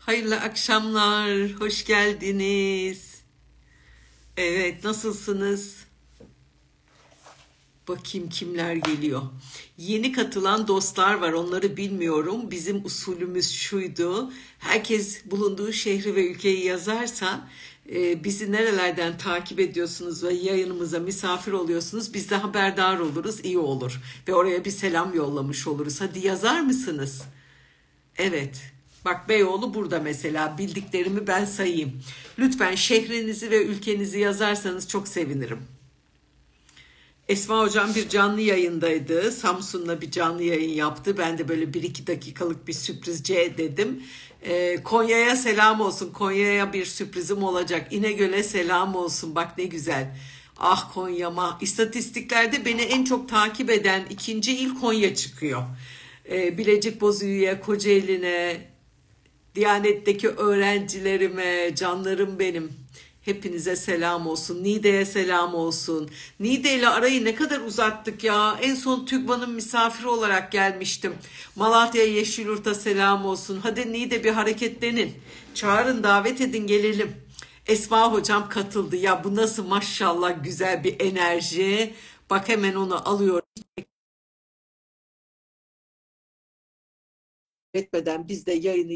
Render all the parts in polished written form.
Hayırlı akşamlar, hoş geldiniz. Evet, nasılsınız? Bakayım kimler geliyor. Yeni katılan dostlar var, onları bilmiyorum. Bizim usulümüz şuydu. Herkes bulunduğu şehri ve ülkeyi yazarsa, bizi nerelerden takip ediyorsunuz ve yayınımıza misafir oluyorsunuz, biz de haberdar oluruz, iyi olur. Ve oraya bir selam yollamış oluruz. Hadi yazar mısınız? Evet. Bak Beyoğlu burada mesela. Bildiklerimi ben sayayım. Lütfen şehrinizi ve ülkenizi yazarsanız çok sevinirim. Esma Hocam bir canlı yayındaydı. Samsun'la bir canlı yayın yaptı. Ben de böyle bir iki dakikalık bir sürprizce dedim. Konya'ya selam olsun. Konya'ya bir sürprizim olacak. İnegöl'e selam olsun. Bak ne güzel. Ah Konya'ma. İstatistiklerde beni en çok takip eden ikinci il Konya çıkıyor. Bilecik Bozüyük'e, Kocaeli'ne, Diyanet'teki öğrencilerime, canlarım benim. Hepinize selam olsun. Niğde'ye selam olsun. Niğde ile arayı ne kadar uzattık ya. En son TÜGVA'nın misafiri olarak gelmiştim. Malatya Yeşilyurt'a selam olsun. Hadi Niğde bir hareketlenin. Çağırın, davet edin, gelelim. Esma hocam katıldı. Ya bu nasıl maşallah güzel bir enerji. Bak hemen onu alıyorum. Etmeden biz de yayını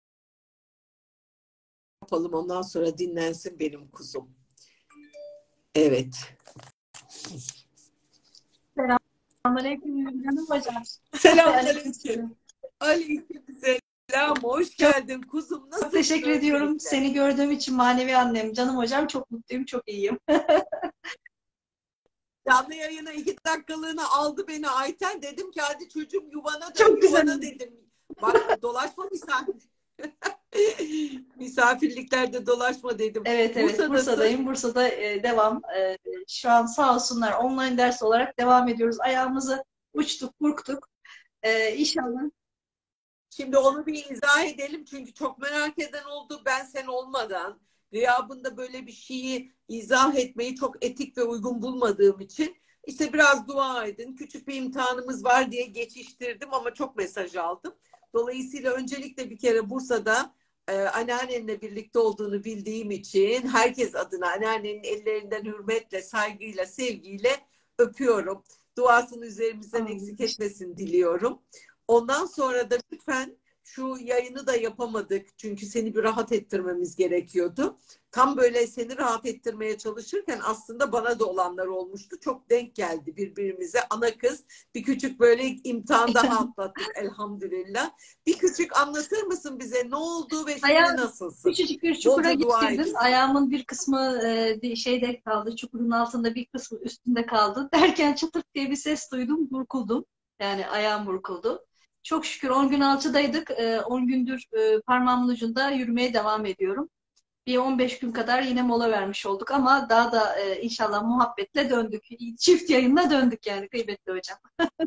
yapalım. Ondan sonra dinlensin benim kuzum. Evet. Selamünaleyküm canım hocam. Selamünaleyküm. Aleykümselam. Hoş Çok, geldin kuzum. çok Nasılsın teşekkür ediyorum. öncelikle? Seni gördüğüm için manevi annem. Canım hocam çok mutluyum, çok iyiyim. Canlı yayına 2 dakikalığına aldı beni Ayten. Dedim ki hadi çocuğum yuvana dön, Çok güzel. yuvana dedim. Bak dolaşma misafir. Misafirliklerde dolaşma dedim. Evet, evet. Bursa'dayım. Bursa'da devam. Şu an sağ olsunlar online ders olarak devam ediyoruz. Ayağımızı uçtuk, burktuk. İnşallah. Şimdi onu bir izah edelim çünkü çok merak eden oldu. Ben sen olmadan gıyabında böyle bir şeyi izah etmeyi çok etik ve uygun bulmadığım için işte biraz dua edin. Küçük bir imtihanımız var diye geçiştirdim ama çok mesaj aldım. Dolayısıyla öncelikle bir kere Bursa'da anneannenle birlikte olduğunu bildiğim için herkes adına anneannenin ellerinden hürmetle, saygıyla, sevgiyle öpüyorum. Duasını üzerimizden eksik etmesin diliyorum. Ondan sonra da lütfen şu yayını da yapamadık. Çünkü seni bir rahat ettirmemiz gerekiyordu. Tam böyle seni rahat ettirmeye çalışırken aslında bana da olanlar olmuştu. Çok denk geldi birbirimize. Ana kız bir küçük böyle imtihan daha atlattık elhamdülillah. Bir küçük anlatır mısın bize ne oldu ve şimdi nasılsın? Küçücük bir çukura Bolca dua girdim. edin. Ayağımın bir kısmı şeyde kaldı. Çukurun altında bir kısmı üstünde kaldı. Derken çıtırt diye bir ses duydum. Burkuldum. Yani ayağım burkuldu. Çok şükür 10 gün alçıdaydık. 10 gündür parmağımın ucunda yürümeye devam ediyorum. Bir 15 gün kadar yine mola vermiş olduk ama daha da inşallah muhabbetle döndük. Çift yayınla döndük yani kıymetli hocam.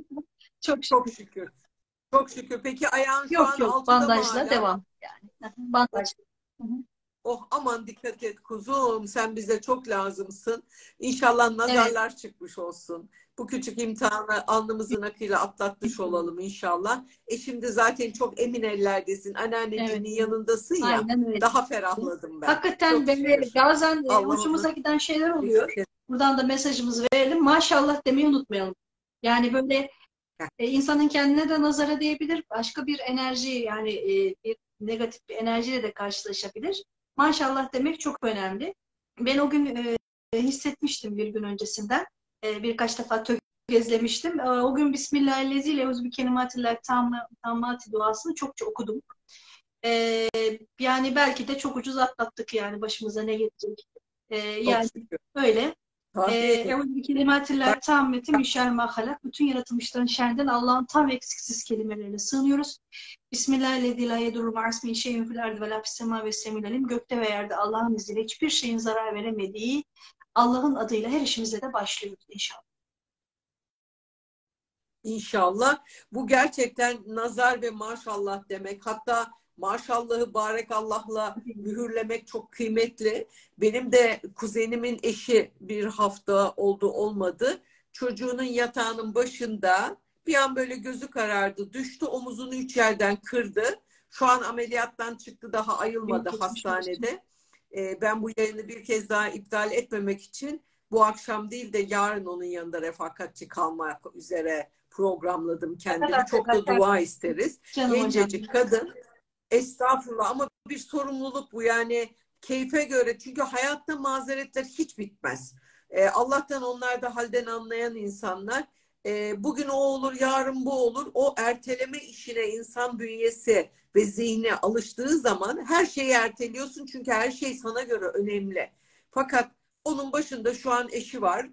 Çok Çok şükür. şükür. Çok şükür. Peki ayağın şu Yok an yok, altıda mı bandajla hala? devam yani. Bandaj. Hı hı. Oh aman dikkat et kuzum. Sen bize çok lazımsın. İnşallah Evet. nazarlar çıkmış olsun. Bu küçük imtihanı alnımızın akıyla atlatmış olalım inşallah. Şimdi zaten çok emin ellerdesin. Evet. Anneannecinin yanındasın ya. Aynen öyle. Daha ferahladım ben. Hakikaten Çok böyle şükür. bazen Allah hoşumuza onu giden şeyler oluyor. eksik etsin. Buradan da mesajımızı verelim. Maşallah demeyi unutmayalım. Yani böyle insanın kendine de nazara değebilir. Başka bir enerji yani bir negatif bir enerjiyle de karşılaşabilir. Maşallah demek çok önemli. Ben o gün hissetmiştim bir gün öncesinden. Birkaç defa tökezlemiştim. O gün Bismillahirrahmanirrahim bi kelimatillah tammati duasını çokça okudum. Yani belki de çok ucuz atlattık yani başımıza ne gelecek. Çok Yani şükür. öyle. Tahmin edin. Eûzü bi kelimâtillâhi tâmmeti min şerri mâ halak. Bütün yaratılmışların şerrinden Allah'ın tam ve eksiksiz kelimelerine sığınıyoruz. Bismillahirrahmanirrahim. La yedurru ma'asmin şeyin fil ardı ve la fis semâ ve semîl alim. Gökte ve yerde Allah'ın izniyle hiçbir şeyin zarar veremediği Allah'ın adıyla her işimize de başlıyoruz inşallah. İnşallah. Bu gerçekten nazar ve maşallah demek. Hatta maşallahı barekallahla mühürlemek çok kıymetli. Benim de kuzenimin eşi bir hafta oldu olmadı. Çocuğunun yatağının başında bir an böyle gözü karardı. Düştü, omuzunu 3 yerden kırdı. Şu an ameliyattan çıktı, daha Büyük ayılmadı geçmiş olsun. hastanede. Ben bu yayını bir kez daha iptal etmemek için bu akşam değil de yarın onun yanında refakatçi kalmak üzere programladım Ne kendimi. kadar Çok da fedakar dua isteriz. canım hocam. Gencecik kadın. Estağfurullah, ama bir sorumluluk bu yani, keyfe göre, çünkü hayatta mazeretler hiç bitmez. Allah'tan onlar da halden anlayan insanlar. Bugün o olur, yarın bu olur. O erteleme işine insan bünyesi ve zihni alıştığı zaman her şeyi erteliyorsun, çünkü her şey sana göre önemli. Fakat onun başında şu an eşi var.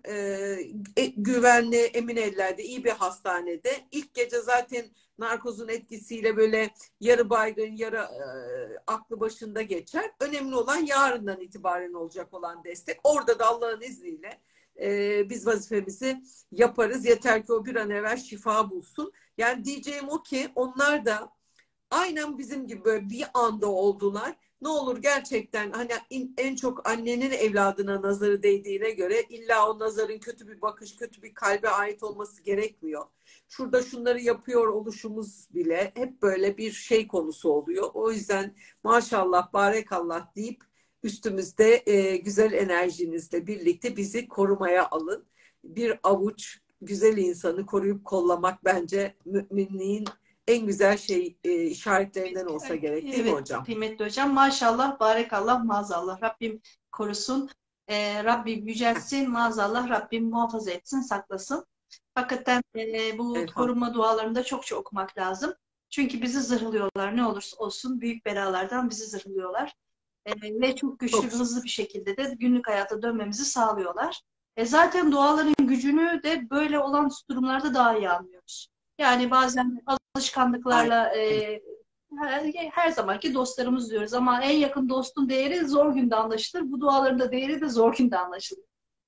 Güvenli, emin ellerde, iyi bir hastanede. İlk gece zaten narkozun etkisiyle böyle yarı baygın, yarı aklı başında geçer. Önemli olan yarından itibaren olacak olan destek. Orada da Allah'ın izniyle biz vazifemizi yaparız. Yeter ki o bir an evvel şifa bulsun. Yani diyeceğim o ki onlar da aynen bizim gibi böyle bir anda oldular. Ne olur gerçekten, hani en çok annenin evladına nazarı değdiğine göre illa o nazarın kötü bir bakış, kötü bir kalbe ait olması gerekmiyor. Şurada şunları yapıyor oluşumuz bile hep böyle bir şey konusu oluyor. O yüzden maşallah, barekallah deyip üstümüzde güzel enerjinizle birlikte bizi korumaya alın. Bir avuç güzel insanı koruyup kollamak bence müminliğin en güzel işaretlerinden olsa gerek, değil mi Evet hocam? kıymetli hocam. Maşallah, barekallah, maazallah. Rabbim korusun. Rabbim yüceltsin. Maazallah Rabbim muhafaza etsin, saklasın. Hakikaten bu Elhamdülillah. korunma dualarını da çokça okumak lazım. Çünkü bizi zırhlıyorlar. Ne olursa olsun büyük belalardan bizi zırhlıyorlar. Ve çok güçlü Çok ve hızlı bir şekilde de günlük hayata dönmemizi sağlıyorlar. Zaten duaların gücünü de böyle olan durumlarda daha iyi anlıyoruz. Yani bazen alışkanlıklarla aynen. her zamanki dostlarımız diyoruz ama en yakın dostun değeri zor günde anlaşılır. Bu duaların da değeri de zor günde anlaşılır.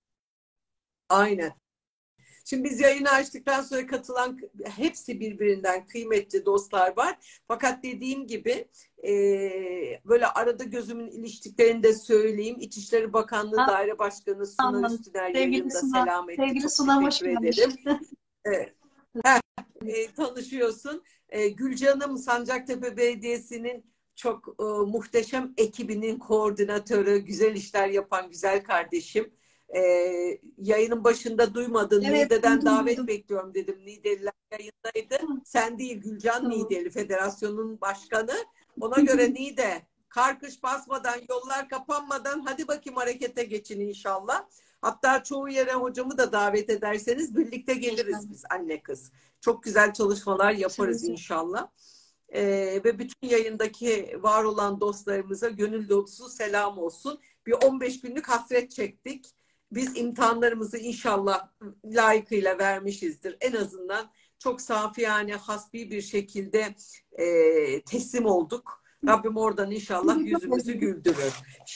Aynen. Şimdi biz yayını açtıktan sonra katılan hepsi birbirinden kıymetli dostlar var. Fakat dediğim gibi böyle arada gözümün iliştiklerini de söyleyeyim. İçişleri Bakanlığı Daire Başkanı Suna Anladım. Üstüner Sevgili yayında Suna, selam etti. sevgili Çok Suna hoş teşekkür gelmiş. ederim. Evet. Tanışıyorsun. Gülcanım, Sancaktepe Belediyesi'nin çok muhteşem ekibinin koordinatörü, güzel işler yapan güzel kardeşim. E, Yayının başında duymadın. Evet, Niğde'den duydum davet duydum. bekliyorum dedim. Niğdeliler yayındaydı. Hı, Sen değil, Gülcan tamam. Niğdeli, federasyonun başkanı. Ona göre Niğde, kar kış basmadan, yollar kapanmadan hadi bakayım harekete geçin inşallah. Hatta çoğu yere hocamı da davet ederseniz birlikte İnşallah. geliriz biz, anne kız. Çok güzel çalışmalar Seve yaparız seve. inşallah. Ve bütün yayındaki var olan dostlarımıza gönül dolusu selam olsun. Bir 15 günlük hasret çektik. Biz imtihanlarımızı inşallah layıkıyla vermişizdir. En azından çok safiyane, hasbi bir şekilde teslim olduk. Rabbim oradan inşallah yüzümüzü güldürür.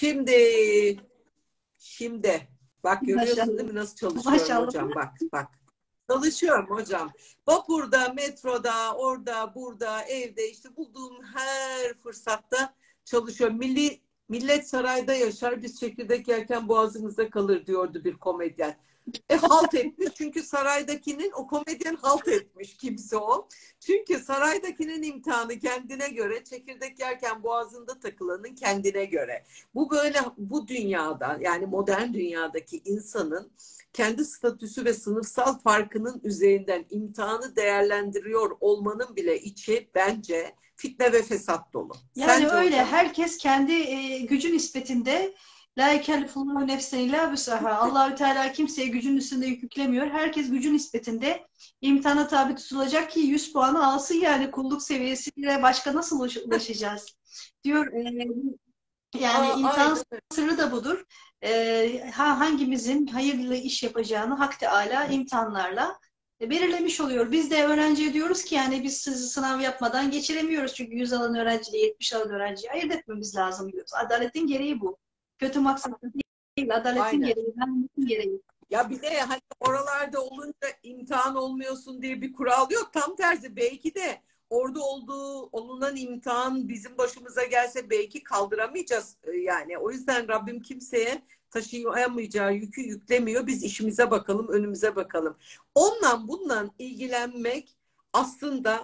Şimdi bak, görüyorsun Maşallah. değil mi nasıl çalışıyorum Maşallah. hocam, bak bak. Çalışıyorum hocam. Vapurda, metroda, orada, burada, evde, işte bulduğum her fırsatta çalışıyorum. Millet sarayda yaşar, biz çekirdek yerken boğazımızda kalır diyordu bir komedyen. Halt etmiş, çünkü saraydakinin, o komedyen halt etmiş, kimse o. Çünkü saraydakinin imtihanı kendine göre, çekirdek yerken boğazında takılanın kendine göre. Bu böyle, bu dünyada, yani modern dünyadaki insanın kendi statüsü ve sınıfsal farkının üzerinden imtihanı değerlendiriyor olmanın bile içi bence fitne ve fesat dolu. Yani Sence öyle. hocam? Herkes kendi gücü nispetinde la yekellifullahu nefsen illa vüsaha. Allahü Teala kimseye gücün üstünde yük yüklemiyor. Herkes gücü nispetinde imtihana tabi tutulacak ki 100 puanı alsın, yani kulluk seviyesiyle başka nasıl ulaşacağız? Diyor. Yani imtihan Aynen. sırrı da budur. Hangimizin hayırlı iş yapacağını Hak Teala imtihanlarla belirlemiş oluyor. Biz de öğrenciye diyoruz ki yani biz sizi sınav yapmadan geçiremiyoruz. Çünkü 100 alan öğrenciyle 70 alan öğrenciyi ayırt etmemiz lazım diyoruz. Adaletin gereği bu. Kötü maksatlı değil, adaletin Aynen. gereği, merhametin gereği. Ya bir de hani oralarda olunca imtihan olmuyorsun diye bir kural yok. Tam tersi, belki de orada olunan imtihan bizim başımıza gelse belki kaldıramayacağız yani. O yüzden Rabbim kimseye taşıyamayacağı yükü yüklemiyor. Biz işimize bakalım, önümüze bakalım. Onunla bununla ilgilenmek aslında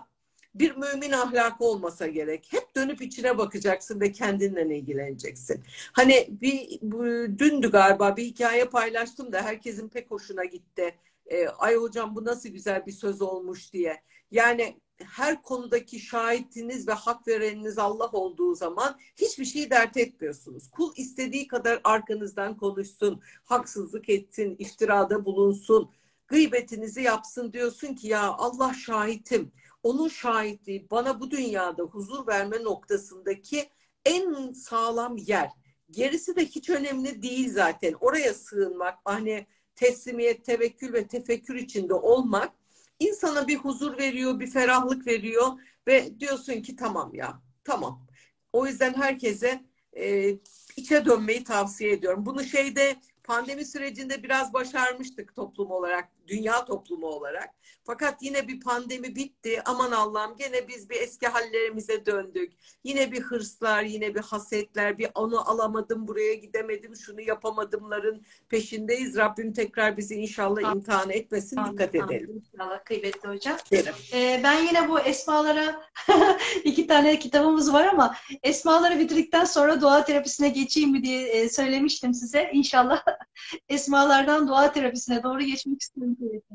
bir mümin ahlakı olmasa gerek. Hep dönüp içine bakacaksın ve kendinle ilgileneceksin. Hani dündü galiba bir hikaye paylaştım da herkesin pek hoşuna gitti. Ay hocam bu nasıl güzel bir söz olmuş diye. Yani her konudaki şahitiniz ve hak vereniniz Allah olduğu zaman hiçbir şeyi dert etmiyorsunuz. Kul istediği kadar arkanızdan konuşsun, haksızlık etsin, iftirada bulunsun, gıybetinizi yapsın, diyorsun ki ya Allah şahitim. Onun şahitliği bana bu dünyada huzur verme noktasındaki en sağlam yer. Gerisi de hiç önemli değil zaten. Oraya sığınmak, hani teslimiyet, tevekkül ve tefekkür içinde olmak insana bir huzur veriyor, bir ferahlık veriyor ve diyorsun ki tamam ya, tamam. O yüzden herkese içe dönmeyi tavsiye ediyorum. Bunu pandemi sürecinde biraz başarmıştık toplum olarak, dünya toplumu olarak. Fakat yine bir pandemi bitti. Aman Allah'ım gene biz bir eski hallerimize döndük. Yine bir hırslar, yine bir hasetler, bir onu alamadım, buraya gidemedim, şunu yapamadımların peşindeyiz. Rabbim tekrar bizi inşallah imtihan etmesin. Dikkat edelim. İnşallah kıymetli hocam. Derim. Ben yine bu esmalara 2 tane kitabımız var ama esmaları bitirdikten sonra dua terapisine geçeyim mi diye söylemiştim size. İnşallah esmalardan dua terapisine doğru geçmek istiyorum.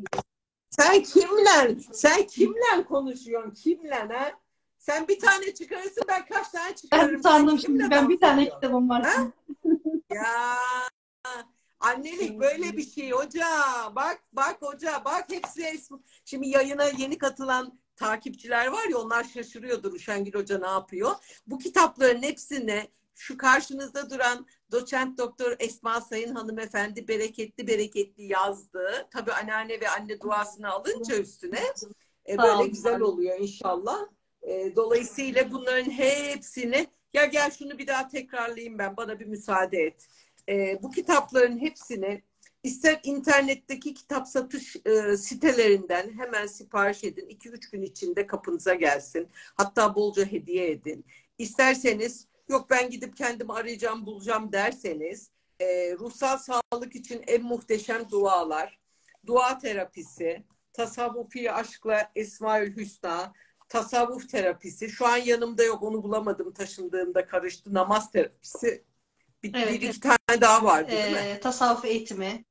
Sen kimle konuşuyorsun? Kimle ha? Sen bir tane çıkarırsın, ben kaç tane çıkarırım? Ben sandım şimdi. Ben bir tane kitabım var. Ha? Ya annelik böyle bir şey hoca. Bak hoca, bak hepsi şimdi yayına yeni katılan takipçiler var ya, onlar şaşırıyordur Şengül Hoca ne yapıyor. Bu kitapların hepsini şu karşınızda duran doçent doktor Esma Sayın hanımefendi bereketli yazdı. Tabii anneanne ve anne duasını alınca üstüne böyle güzel oluyor inşallah. Dolayısıyla bunların hepsini gel şunu bir daha tekrarlayayım, bana bir müsaade et. Bu kitapların hepsini ister internetteki kitap satış sitelerinden hemen sipariş edin. 2-3 gün içinde kapınıza gelsin. Hatta bolca hediye edin. İsterseniz yok ben gidip kendimi arayacağım, bulacağım derseniz ruhsal sağlık için en muhteşem dualar, dua terapisi, tasavvufi aşkla Esmaül Hüsna, tasavvuf terapisi. Şu an yanımda yok, onu bulamadım, taşındığımda karıştı. Namaz terapisi. Bir iki tane daha vardı değil mi? Tasavvuf eğitimi.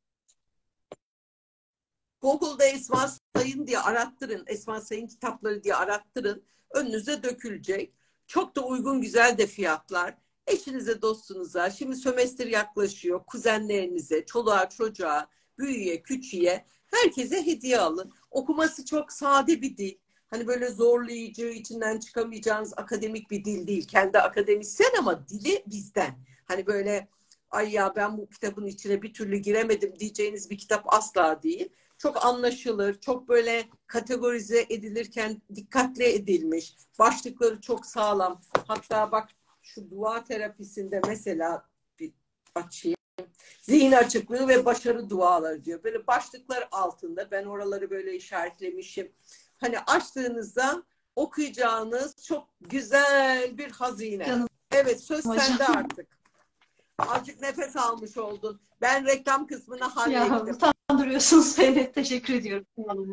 Google'da Esma Sayın diye arattırın. Esma Sayın kitapları diye arattırın. Önünüze dökülecek. Çok da uygun, güzel de fiyatlar. Eşinize, dostunuza, şimdi sömestr yaklaşıyor. Kuzenlerinize, çoluğa, çocuğa, büyüğe, küçüğe, herkese hediye alın. Okuması çok sade bir dil. Hani böyle zorlayıcı, içinden çıkamayacağınız akademik bir dil değil. Kendi akademisyen ama dili bizden. Hani böyle ay ya ben bu kitabın içine bir türlü giremedim diyeceğiniz bir kitap asla değil. Çok anlaşılır, çok böyle kategorize edilirken dikkatli edilmiş. Başlıkları çok sağlam. Hatta bak şu dua terapisinde mesela bir açayım. Zihin açıklığı ve başarı duaları diyor. Böyle başlıklar altında ben oraları böyle işaretlemişim. Hani açtığınızda okuyacağınız çok güzel bir hazine. Canım. Evet, söz Hocam. sende artık. Azıcık nefes almış oldun. Ben reklam kısmına hallettim. Ya utandırıyorsunuz beni. Teşekkür ediyorum.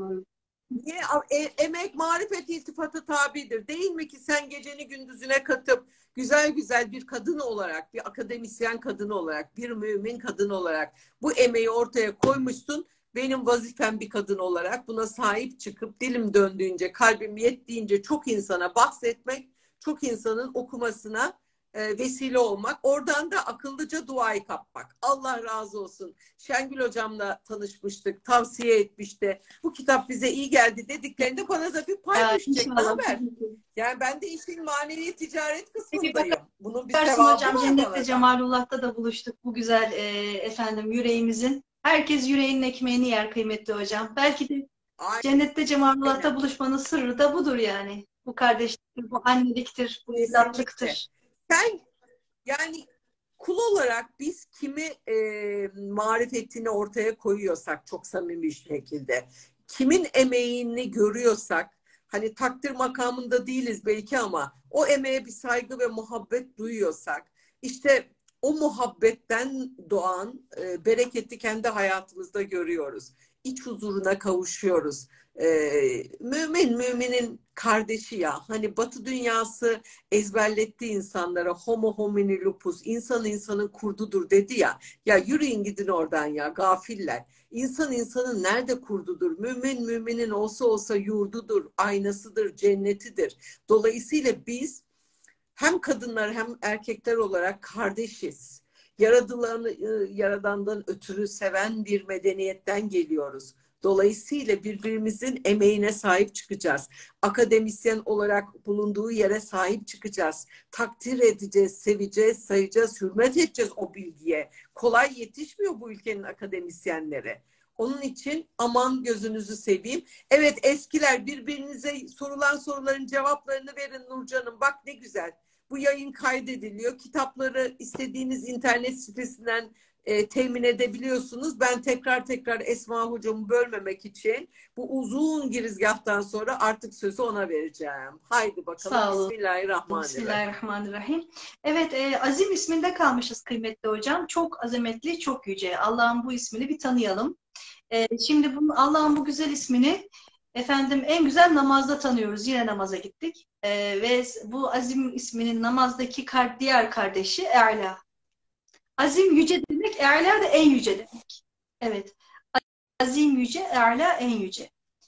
Niye? Emek, marifet, iltifata tabidir. Değil mi ki sen geceni gündüzüne katıp güzel güzel bir kadın olarak, bir akademisyen kadın olarak, bir mümin kadın olarak bu emeği ortaya koymuşsun. Benim vazifem bir kadın olarak buna sahip çıkıp dilim döndüğünce, kalbim yettiğince çok insana bahsetmek, çok insanın okumasına vesile olmak. Oradan da akıllıca duayı kapmak. Allah razı olsun. Şengül hocamla tanışmıştık. Tavsiye etmişti. Bu kitap bize iyi geldi dediklerinde bana da bir pay düşecek. Ne haber? Yani ben de işin manevi ticaret kısmındayım. Bunun bir sevabı hocam, var Cennette bana. Cemalullah'ta da buluştuk. Bu güzel yüreğimizin. Herkes yüreğinin ekmeğini yer kıymetli hocam. Belki de Aynen. Cennette Cemalullah'ta buluşmanın sırrı da budur yani. Bu kardeşliktir, bu anneliktir, bu evlatlıktır. Sen yani kul olarak biz kimi marifetini ortaya koyuyorsak çok samimi bir şekilde, kimin emeğini görüyorsak, hani takdir makamında değiliz belki ama o emeğe bir saygı ve muhabbet duyuyorsak, işte o muhabbetten doğan bereketi kendi hayatımızda görüyoruz. İç huzuruna kavuşuyoruz. Mümin müminin kardeşi ya. Hani Batı dünyası ezberletti insanlara homo homini lupus, insan insanın kurdudur dedi ya. Ya yürüyün gidin oradan ya gafiller. İnsan insanın nerede kurdudur? Mümin müminin olsa olsa yurdudur, aynasıdır, cennetidir. Dolayısıyla biz hem kadınlar hem erkekler olarak kardeşiz. Yaradandan ötürü seven bir medeniyetten geliyoruz. Dolayısıyla birbirimizin emeğine sahip çıkacağız. Akademisyen olarak bulunduğu yere sahip çıkacağız. Takdir edeceğiz, seveceğiz, sayacağız, hürmet edeceğiz o bilgiye. Kolay yetişmiyor bu ülkenin akademisyenleri. Onun için aman gözünüzü seveyim. Evet eskiler birbirinize sorulan soruların cevaplarını verin Nurcan'ım. Bak ne güzel. Bu yayın kaydediliyor. Kitapları istediğiniz internet sitesinden temin edebiliyorsunuz. Ben tekrar Esma hocamı bölmemek için bu uzun girizgahtan sonra artık sözü ona vereceğim. Haydi bakalım. Sağ olun. Bismillahirrahmanirrahim. Bismillahirrahmanirrahim. Evet, Azim isminde kalmışız kıymetli hocam. Çok azametli, çok yüce. Allah'ın bu ismini bir tanıyalım. Şimdi Allah'ın bu güzel ismini efendim en güzel namazda tanıyoruz. Yine namaza gittik. Ve bu Azim isminin namazdaki diğer kardeşi E'la. Azim yüce demek, E'la da en yüce demek. Evet. Azim yüce, E'la en yüce.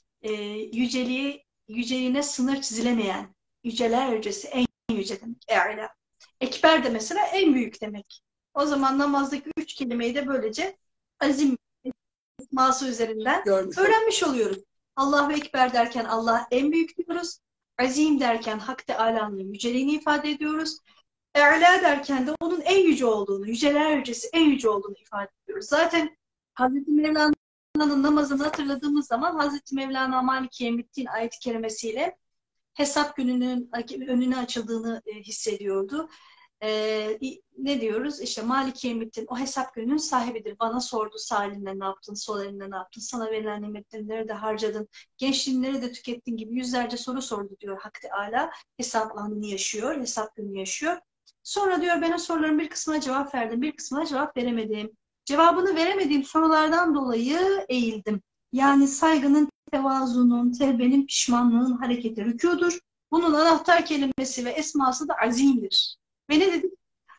Yüceliğine sınır çizilemeyen, yüceler yücesi en yüce demek. E'la. Ekber de mesela en büyük demek. O zaman namazdaki 3 kelimeyi de böylece Azim esması üzerinden öğrenmiş oluyoruz. Allahu Ekber derken Allah en büyük diyoruz. Azim derken Hak Teâlâ'nın yüceliğini ifade ediyoruz. E'lâ derken de onun en yüce olduğunu, yüceler yücesi en yüce olduğunu ifade ediyoruz. Zaten Hazreti Mevlana'nın namazını hatırladığımız zaman Hazreti Mevlana Maliki Yevmiddin ayet-i kerimesiyle hesap gününün önüne açıldığını hissediyordu. Ne diyoruz? İşte Maliki Yevmiddin o hesap gününün sahibidir. Bana sordu sağ elinle ne yaptın, sol elinle ne yaptın, sana verilen nimetleri nerede harcadın, gençliğini nerede tükettin gibi yüzlerce soru sordu diyor Hak Teâlâ. Hesap anını yaşıyor, hesap günü yaşıyor. Sonra diyor ben o soruların bir kısmına cevap verdim, bir kısmına cevap veremedim. Cevabını veremediğim sorulardan dolayı eğildim. Yani saygının, tevazunun, tevbenin, pişmanlığın hareketi rükûdur. Bunun anahtar kelimesi ve esması da azimdir. Ve ne dedik?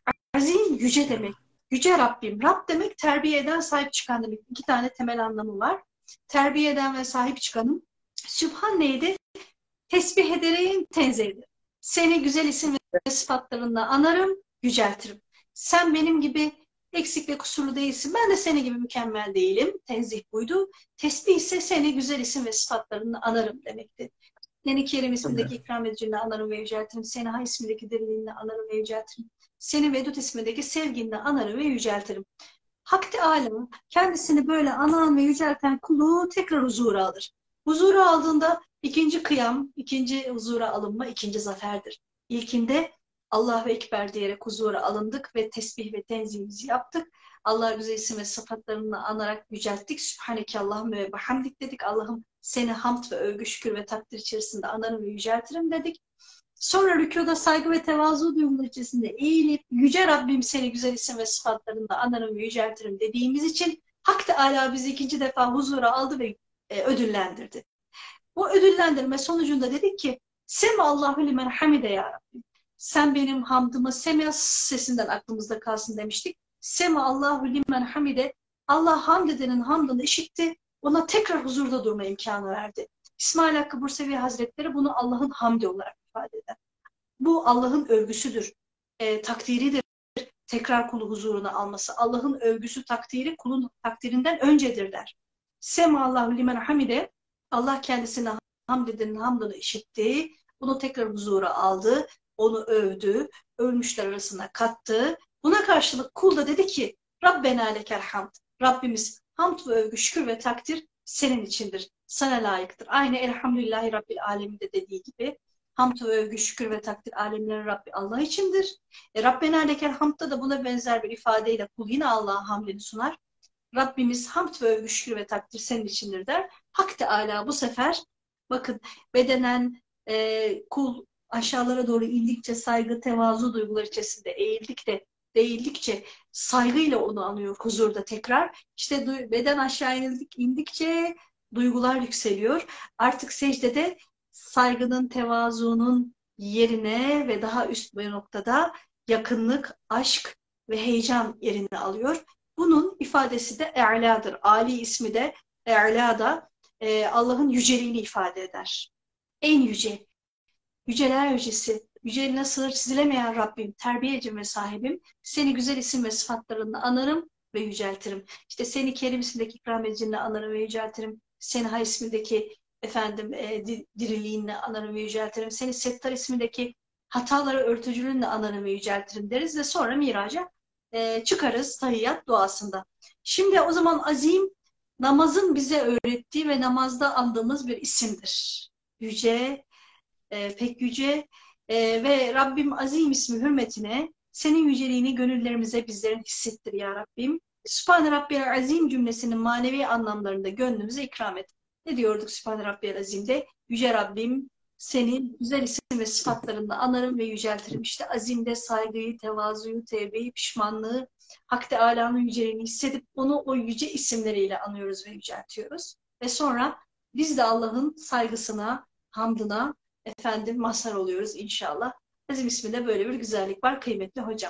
Azim yüce demek. Yüce Rabbim. Rab demek terbiye eden, sahip çıkan demek. 2 tane temel anlamı var. Terbiye eden ve sahip çıkanım. Sübhan neydi? Tesbih ederim, tenzih ederim. Seni güzel isim ve sıfatlarınla anarım, yüceltirim. Sen benim gibi eksik ve kusurlu değilsin. Ben de senin gibi mükemmel değilim. Tenzih buydu. Tesbih ise seni güzel isim ve sıfatlarınla anarım demekti. Seni Kerim ismindeki ikram ediciliğine anarım ve yüceltirim. Seni Ha ismindeki derinliğine anarım ve yüceltirim. Seni Vedud ismindeki sevginle anarım ve yüceltirim. Hak Teâlâ kendisini böyle anan ve yücelten kulu tekrar huzura alır. Huzura aldığında ikinci kıyam, ikinci huzura alınma, ikinci zaferdir. İlkinde Allahu Ekber diyerek huzura alındık ve tesbih ve tenzihimizi yaptık. Allah güzel isim ve sıfatlarını anarak yücelttik. Sübhaneke Allahümme ve bihamdik dedik. Allah'ım seni hamd ve övgü, şükür ve takdir içerisinde anarım ve yüceltirim dedik. Sonra rükuda saygı ve tevazu duyguları içerisinde eğilip yüce Rabbim seni güzel isim ve sıfatlarında anarım ve yüceltirim dediğimiz için Hak Teâlâ bizi ikinci defa huzura aldı ve ödüllendirdi. Bu ödüllendirme sonucunda dedik ki Sema Allahu limen hamide ya Rabbi. Sen benim hamdımı Sema sesinden aklımızda kalsın demiştik. Sema Allahu limen hamide. Allah hamd edenin hamdını işitti. Ona tekrar huzurda durma imkanı verdi. İsmail Hakkı Bursevi Hazretleri bunu Allah'ın hamdi olarak ifade eder. Bu Allah'ın övgüsüdür. Takdiridir. Tekrar kulu huzuruna alması. Allah'ın övgüsü, takdiri kulun takdirinden öncedir der. Sema Allahu limen hamide. Allah kendisine hamd edenin hamdını işitti. Bunu tekrar huzura aldı. Onu övdü. Ölmüşler arasına kattı. Buna karşılık kul da dedi ki Rabbena lekel hamd. Rabbimiz hamd ve övgü, şükür ve takdir senin içindir. Sana layıktır. Aynı Elhamdülillahi Rabbil Alemin'de dediği gibi hamd ve övgü, şükür ve takdir alemlerin Rabbi Allah içindir. Rabbena lekel hamd'da da buna benzer bir ifadeyle kul yine Allah'a hamdini sunar. Rabbimiz hamd ve övgü, şükür ve takdir senin içindir der. Hak Teâlâ bu sefer bakın bedenen kul aşağılara doğru indikçe saygı, tevazu duyguları içerisinde eğildikçe saygıyla onu anıyor huzurda tekrar. İşte beden aşağı indikçe duygular yükseliyor. Artık secdede saygının, tevazuunun yerine ve daha üst bir noktada yakınlık, aşk ve heyecan yerini alıyor. Bunun ifadesi de E'la'dır. Ali ismi de E'la'da Allah'ın yüceliğini ifade eder. En yüce, yüceler yücesi, yüceliğine sınır çizilemeyen Rabbim, terbiyecim ve sahibim, seni güzel isim ve sıfatlarınla anarım ve yüceltirim. İşte seni Kerim ismindeki ikram edicinle anarım ve yüceltirim. Seni Hay ismindeki diriliğinle anarım ve yüceltirim. Seni Settar ismindeki hataları örtücülüğünle anarım ve yüceltirim deriz ve sonra miraca çıkarız tahiyyat duasında. Şimdi o zaman azim namazın bize öğrettiği ve namazda andığımız bir isimdir. Yüce, pek yüce ve Rabbim azim ismi hürmetine senin yüceliğini gönüllerimize bizlerin hissettir ya Rabbim. Sübhane Rabbiyel Azim cümlesinin manevi anlamlarında gönlümüze ikram et. Ne diyorduk Sübhane Rabbiyel Azim'de? Yüce Rabbim senin güzel isim ve sıfatlarında anarım ve yüceltirim. İşte azimde saygıyı, tevazuyu, tevbeyi, pişmanlığı, Hak Teâlâ'nın yüceliğini hissedip onu o yüce isimleriyle anıyoruz ve yüceltiyoruz. Ve sonra biz de Allah'ın saygısına, hamdına mazhar oluyoruz inşallah. Azim isminde böyle bir güzellik var kıymetli hocam.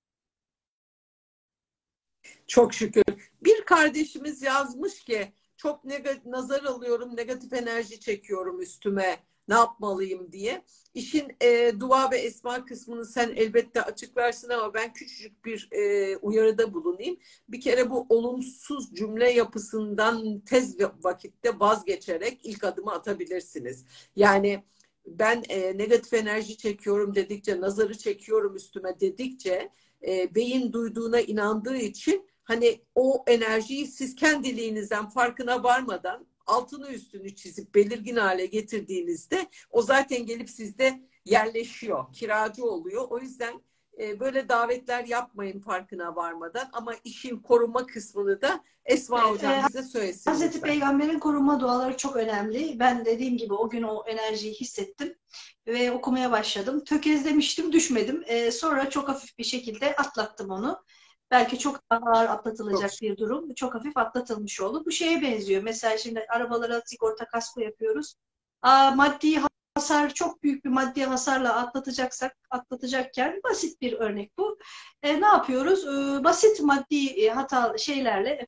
Çok şükür. Bir kardeşimiz yazmış ki çok nazar alıyorum, negatif enerji çekiyorum üstüme. Ne yapmalıyım diye. İşin dua ve esma kısmını sen elbette açıklarsın ama ben küçücük bir uyarıda bulunayım. Bir kere bu olumsuz cümle yapısından tez vakitte vazgeçerek ilk adımı atabilirsiniz. Yani ben negatif enerji çekiyorum dedikçe, nazarı çekiyorum üstüme dedikçe beyin duyduğuna inandığı için hani o enerjiyi siz kendiliğinizden farkına varmadan altını üstünü çizip belirgin hale getirdiğinizde o zaten gelip sizde yerleşiyor, kiracı oluyor. O yüzden böyle davetler yapmayın farkına varmadan ama işin koruma kısmını da Esma Hocam bize söylesin. Hazreti Peygamber'in koruma duaları çok önemli. Ben dediğim gibi o gün o enerjiyi hissettim ve okumaya başladım. Tökezlemiştim, düşmedim. Sonra çok hafif bir şekilde atlattım onu. Belki çok daha ağır atlatılacak bir durum. Çok hafif atlatılmış oldu. Bu şeye benziyor. Mesela şimdi arabalara sigorta kasko yapıyoruz. Maddi hasar, çok büyük bir maddi hasarla atlatacakken basit bir örnek bu. Ne yapıyoruz? Basit maddi hata şeylerle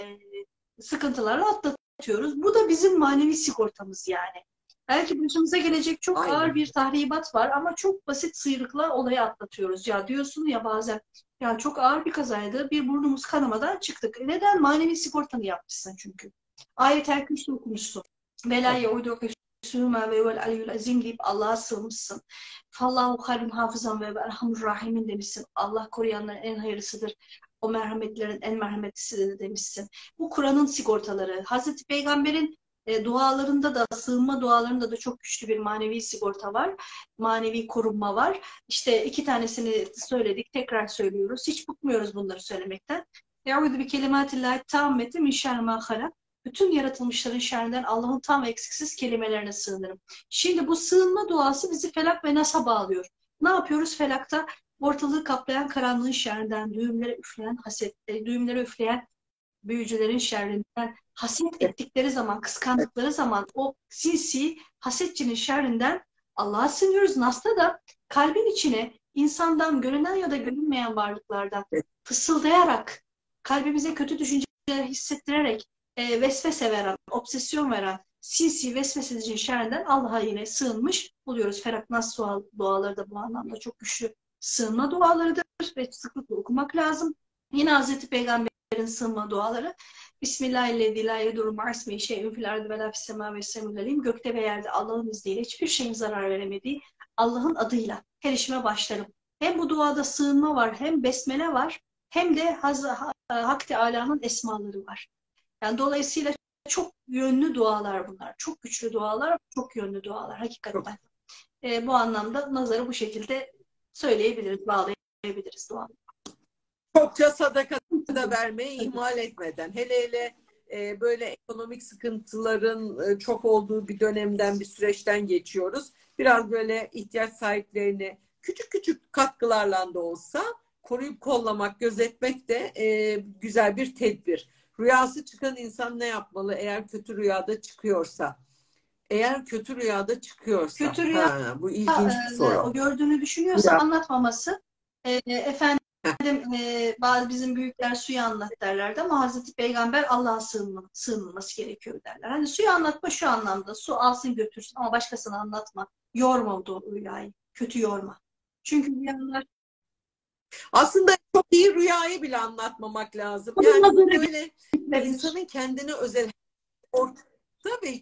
sıkıntılarla atlatıyoruz. Bu da bizim manevi sigortamız yani. Belki başımıza gelecek çok ağır bir tahribat var ama çok basit sıyrıkla olayı atlatıyoruz. Ya diyorsun ya bazen yani çok ağır bir kazaydı. Bir burnumuz kanamadan çıktık. Neden? Manevi sigortanı yapmışsın çünkü. Ayet-el Kürsü okumuşsun. Belaya uyduruk Sürüme ve vel aliyyül azim deyip Allah'a sığınmışsın. Fallahu hayrun hafızan ve erhamur rahimin demişsin. Allah koruyanların en hayırlısıdır. O merhametlerin en merhametlisidir demişsin. Bu Kur'an'ın sigortaları. Hazreti Peygamber'in dualarında da, sığınma dualarında da çok güçlü bir manevi sigorta var. Manevi korunma var. İşte 2 tanesini söyledik. Tekrar söylüyoruz. Hiç bıkmıyoruz bunları söylemekten. Eûzü bi kelimâtillâhi tâmmeti min şerri mâ halak. Bütün yaratılmışların şerrinden Allah'ın tam ve eksiksiz kelimelerine sığınırım. Şimdi bu sığınma duası bizi Felak ve Nas'a bağlıyor. Ne yapıyoruz Felak'ta? Ortalığı kaplayan karanlığın şerrinden, düğümlere üfleyen büyücülerin şerrinden, haset ettikleri zaman, kıskandıkları zaman o sinsi hasetçinin şerrinden Allah'a sığınıyoruz. Nas'ta da kalbin içine insandan görünen ya da görünmeyen varlıklardan fısıldayarak, kalbimize kötü düşünceler hissettirerek vesvese veren, obsesyon veren, sinsi vesvesecinin şerrinden Allah'a yine sığınmış oluyoruz. Felak Nas duaları da bu anlamda çok güçlü sığınma dualarıdır ve sıklıkla okumak lazım. Yine Hazreti Peygamber'in sığınma duaları. Bismillahirrahmanirrahim. La yedurru ma'ismihi şey'ün fil ardı ve la fis semâ ve semûl Gökte ve yerde Allah'ın izniyle hiçbir şeyin zarar veremediği Allah'ın adıyla her işime başlarım. Hem bu duada sığınma var, hem besmele var, hem de Hak Teâlâ'nın esmaları var. Yani dolayısıyla çok yönlü dualar bunlar. Çok güçlü dualar, çok yönlü dualar hakikaten. Bu anlamda nazarı bu şekilde söyleyebiliriz, bağlayabiliriz duaları. Çokça sadaka da vermeyi ihmal etmeden. Hele hele böyle ekonomik sıkıntıların çok olduğu bir dönemden, bir süreçten geçiyoruz. Biraz böyle ihtiyaç sahiplerini küçük küçük katkılarla da olsa koruyup kollamak, gözetmek de güzel bir tedbir. Rüyası çıkan insan ne yapmalı eğer kötü rüyada çıkıyorsa? Eğer kötü rüyada çıkıyorsa. Kötü rüya Ha, bu ilginç bir o soru. gördüğünü düşünüyorsa Rüya. anlatmaması. Efendim bazı bizim büyükler suyu anlat derlerdi ama Hazreti Peygamber Allah'a sığınılması gerekiyor derler. Hani suyu anlatma şu anlamda, su alsın götürsün ama başkasına anlatma. Yorma o rüyayı. Kötü yorma. Çünkü rüyalar Aslında çok iyi rüyayı bile anlatmamak lazım. onunla Yani bu böyle böyle bitirebilir. insanın kendine özel. Tabii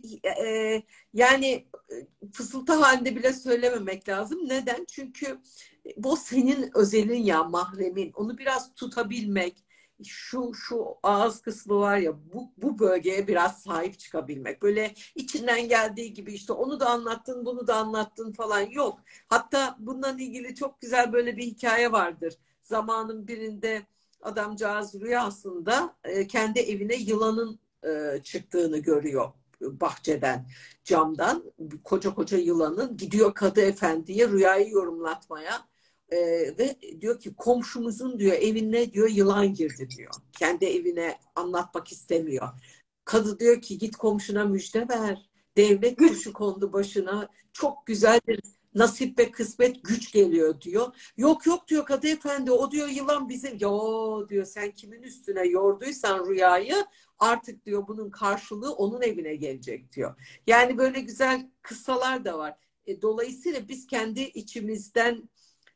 yani fısıltı halinde bile söylememek lazım. Neden? Çünkü bu senin özelin ya, mahremin. Onu biraz tutabilmek, şu ağız kısmı var ya, bu bölgeye biraz sahip çıkabilmek. Böyle içinden geldiği gibi işte onu da anlattın, bunu da anlattın falan yok. Hatta bundan ilgili çok güzel böyle bir hikaye vardır. Zamanın birinde adamcağız rüyasında kendi evine yılanın çıktığını görüyor bahçeden, camdan. Koca koca yılanın, gidiyor Kadı Efendi'ye rüyayı yorumlatmaya. Ve diyor ki komşumuzun diyor evine diyor yılan girdi diyor. Kendi evine anlatmak istemiyor. Kadı diyor ki git komşuna müjde ver. Devlet kuşu kondu başına. Çok güzel bir nasip ve kısmet güç geliyor diyor. Yok yok diyor Kadı Efendi, o diyor yılan bizim. Yo diyor, sen kimin üstüne yorduysan rüyayı, artık diyor bunun karşılığı onun evine gelecek diyor. Yani böyle güzel kıssalar da var. Dolayısıyla biz kendi içimizden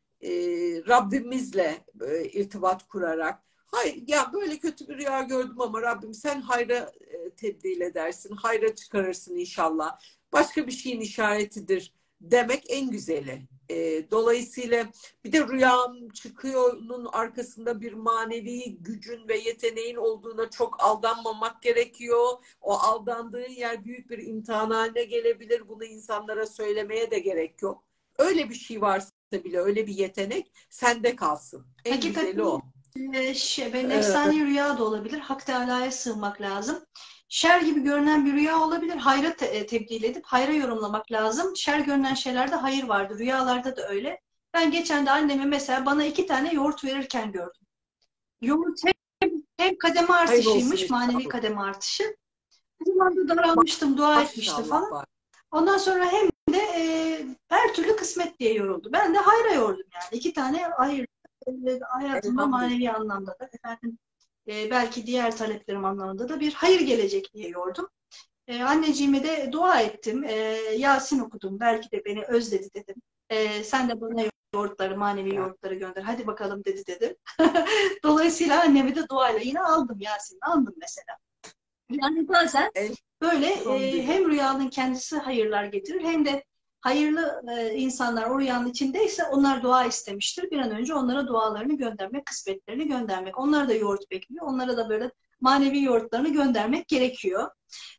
Rabbimizle irtibat kurarak, hayır ya böyle kötü bir rüya gördüm ama Rabbim sen hayra tebdil edersin, hayra çıkarırsın inşallah. Başka bir şeyin işaretidir demek en güzeli. Dolayısıyla bir de rüyam çıkıyor'nun arkasında bir manevi gücün ve yeteneğin olduğuna çok aldanmamak gerekiyor. O aldandığın yer büyük bir imtihan haline gelebilir. Bunu insanlara söylemeye de gerek yok. Öyle bir şey varsa bile, öyle bir yetenek sende kalsın. En güzeli o. Nefsani rüya da olabilir. Hak Teala'ya sığınmak lazım. Şer gibi görünen bir rüya olabilir. Hayra tebdil edip hayra yorumlamak lazım. Şer görünen şeylerde hayır vardır. Rüyalarda da öyle. Ben geçen de annemi mesela bana 2 tane yoğurt verirken gördüm. Yoğurt hem kademe artışıymış, manevi kademe artışı. O zaman da daralmıştım, dua etmiştim falan. Var. Ondan sonra hem de her türlü kısmet diye yoruldu. Ben de hayra yordum yani. 2 tane hayır. Hayatımda manevi anlamda da efendim belki diğer taleplerim anlamında da bir hayır gelecek diye yordum. Anneciğime de dua ettim. Yasin okudum. Belki de beni özledi dedim. Sen de bana yoğurtları, manevi yoğurtları gönder. Hadi bakalım dedi dedim. Dolayısıyla annemi de duayla yine aldım, Yasin'i aldım mesela. Yani bazen böyle hem rüyanın kendisi hayırlar getirir hem de hayırlı insanlar o rüyanın içindeyse onlar dua istemiştir. Bir an önce onlara dualarını göndermek, kısmetlerini göndermek. Onlar da yoğurt bekliyor. Onlara da böyle manevi yoğurtlarını göndermek gerekiyor.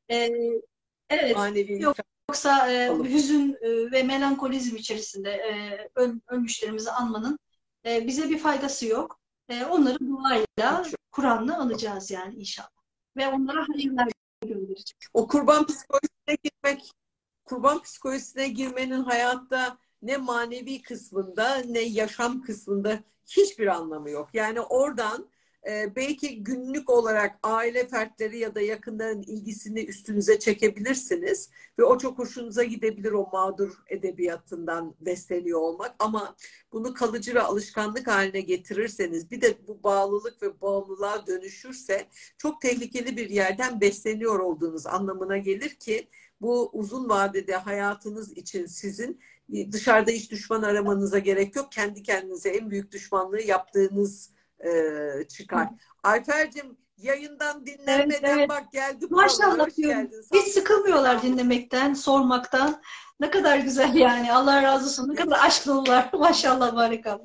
Evet. Manevi Yoksa hüzün ve melankolizm içerisinde ölmüşlerimizi anmanın bize bir faydası yok. Onları duayla, Kur'an'la alacağız yani inşallah. Ve onlara hayırlar göndereceğiz. O kurban psikolojisine girmenin hayatta ne manevi kısmında ne yaşam kısmında hiçbir anlamı yok. Yani oradan belki günlük olarak aile fertleri ya da yakınların ilgisini üstünüze çekebilirsiniz ve o çok hoşunuza gidebilir, o mağdur edebiyatından besleniyor olmak, ama bunu kalıcı ve alışkanlık haline getirirseniz, bir de bu bağlılık ve bağımlılığa dönüşürse çok tehlikeli bir yerden besleniyor olduğunuz anlamına gelir ki bu uzun vadede hayatınız için sizin dışarıda hiç düşman aramanıza gerek yok. Kendi kendinize en büyük düşmanlığı yaptığınız çıkar. Ayfer'cim, yayından dinlenmeden evet. Bak geldi. Maşallah diyorum. Hiç sıkılmıyorlar dinlemekten, sormaktan. Ne kadar güzel yani. Allah razı olsun. Ne kadar aşk dolular. Maşallah, barikallah.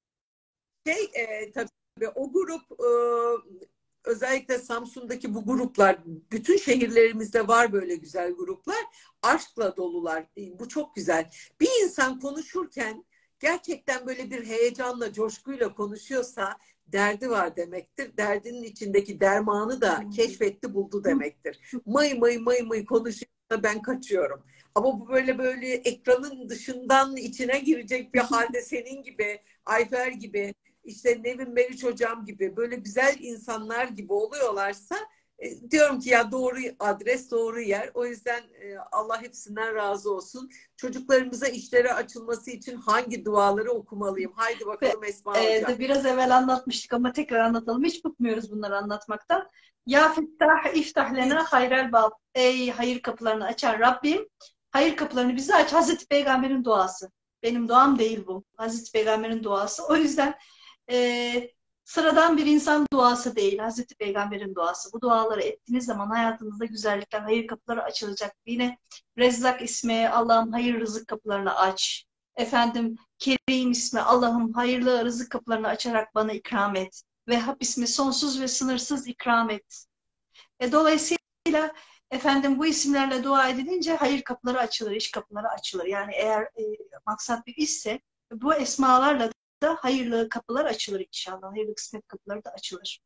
Tabii o grup özellikle Samsun'daki bu gruplar, bütün şehirlerimizde var böyle güzel gruplar. Aşkla dolular. Bu çok güzel. Bir insan konuşurken gerçekten böyle bir heyecanla, coşkuyla konuşuyorsa derdi var demektir. Derdinin içindeki dermanı da keşfetti, buldu demektir. Mıy mıy mıy mıy konuşuyorsa ben kaçıyorum. Ama bu böyle ekranın dışından içine girecek bir halde, senin gibi, Ayfer gibi, işte Nevin Meriç hocam gibi böyle güzel insanlar gibi oluyorlarsa Diyorum ki ya doğru adres, doğru yer. O yüzden Allah hepsinden razı olsun. Çocuklarımıza işleri açılması için hangi duaları okumalıyım? Haydi bakalım Esma Hocam. Biraz evvel anlatmıştık ama tekrar anlatalım. Hiç bıkmıyoruz bunları anlatmaktan. Ya Fettah iftah lena hayrel bab. Ey hayır kapılarını açan Rabbim, hayır kapılarını bize aç. Hazreti Peygamber'in duası. Benim duam değil bu. Hazreti Peygamber'in duası. O yüzden sıradan bir insan duası değil. Hazreti Peygamber'in duası. Bu duaları ettiğiniz zaman hayatınızda güzellikler, hayır kapıları açılacak. Yine Rezzak ismi, Allah'ım hayır rızık kapılarını aç. Efendim Kerim ismi, Allah'ım hayırlı rızık kapılarını açarak bana ikram et. Vehhab ismi, sonsuz ve sınırsız ikram et. Dolayısıyla efendim bu isimlerle dua edilince hayır kapıları açılır, iş kapıları açılır. Yani eğer maksat bir işse bu esmalarla da hayırlı kapılar açılır inşallah. Hayırlı kısmet kapıları da açılır.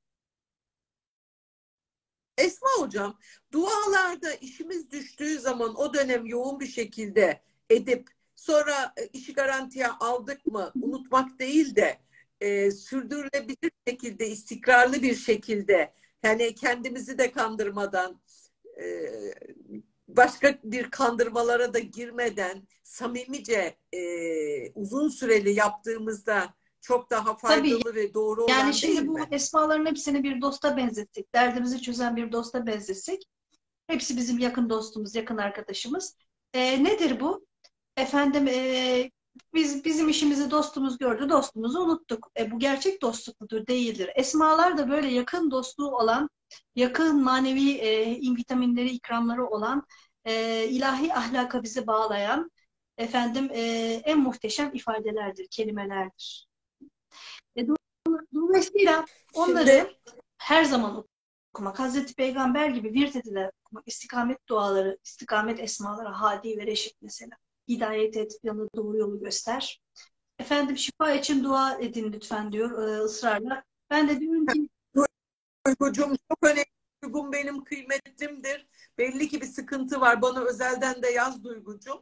Esma Hocam, dualarda işimiz düştüğü zaman o dönem yoğun bir şekilde edip sonra işi garantiye aldık mı unutmak değil de sürdürülebilir şekilde, istikrarlı bir şekilde, yani kendimizi de kandırmadan, başka bir kandırmalara da girmeden samimice uzun süreli yaptığımızda çok daha faydalı Tabii, ve doğru olan yani değil şimdi bu mi? esmaların hepsini bir dosta benzettik. Derdimizi çözen bir dosta benzetsek. Hepsi bizim yakın dostumuz, yakın arkadaşımız. Nedir bu? Efendim bizim işimizi dostumuz gördü, dostumuzu unuttuk. Bu gerçek dostluk mudur? Değildir. Esmalar da böyle yakın dostluğu olan, yakın manevi vitaminleri, ikramları olan, ilahi ahlaka bizi bağlayan efendim en muhteşem ifadelerdir, kelimelerdir. Dolayısıyla onları Şimdi her zaman okumak, Hazreti Peygamber gibi virt edilerek okumak, istikamet duaları, istikamet esmaları, Hadi ve Reşit mesela. Hidayet et, yanı doğru yolu göster. Efendim şifa için dua edin lütfen diyor ısrarla. Ben de diyorum ki Duygucum çok önemli. Duygum benim kıymetlimdir. Belli ki bir sıkıntı var. Bana özelden de yaz Duygucum.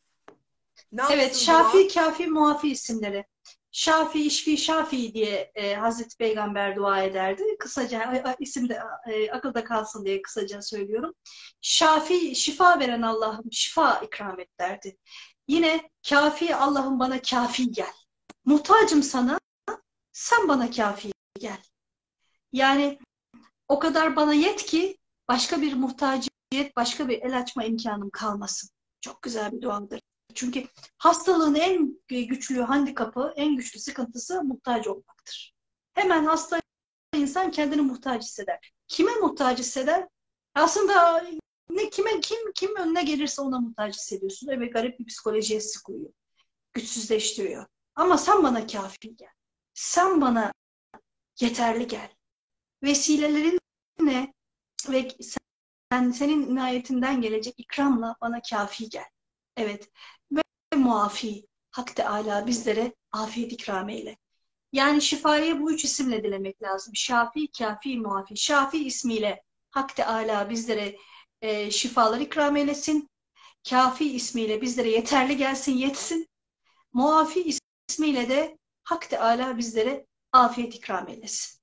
Ne evet, yapsın Şafi, dua? Kafi, Muafi isimleri. Şafi, İşfi, Şafi diye Hazreti Peygamber dua ederdi. Kısaca isim de akılda kalsın diye kısaca söylüyorum. Şafi, şifa veren Allah'ım şifa ikram et derdi. Yine Kafi, Allah'ım bana kafi gel. Muhtacım sana, sen bana kafi gel. Yani o kadar bana yet ki başka bir muhtaciyet, başka bir el açma imkanım kalmasın. Çok güzel bir duadır. Çünkü hastalığın en güçlü handikapı, en güçlü sıkıntısı muhtaç olmaktır. Hemen hasta insan kendini muhtaç hisseder. Kime muhtaç hisseder? Aslında kim önüne gelirse ona muhtaç hissediyorsun. Evet, garip bir psikolojiye sıkıyor. Güçsüzleştiriyor. Ama sen bana kafi gel. Sen bana yeterli gel. Vesilelerinle ve senin inayetinden gelecek ikramla bana kafi gel. Evet. Ve muafi. Hak Teâlâ bizlere afiyet ikram eyle. Yani şifayı bu üç isimle dilemek lazım. Şafi, Kafi, Muafi. Şafi ismiyle Hak Teâlâ bizlere şifalar ikram eylesin. Kafi ismiyle bizlere yeterli gelsin, yetsin. Muafi ismiyle de Hak Teâlâ bizlere afiyet ikram eylesin.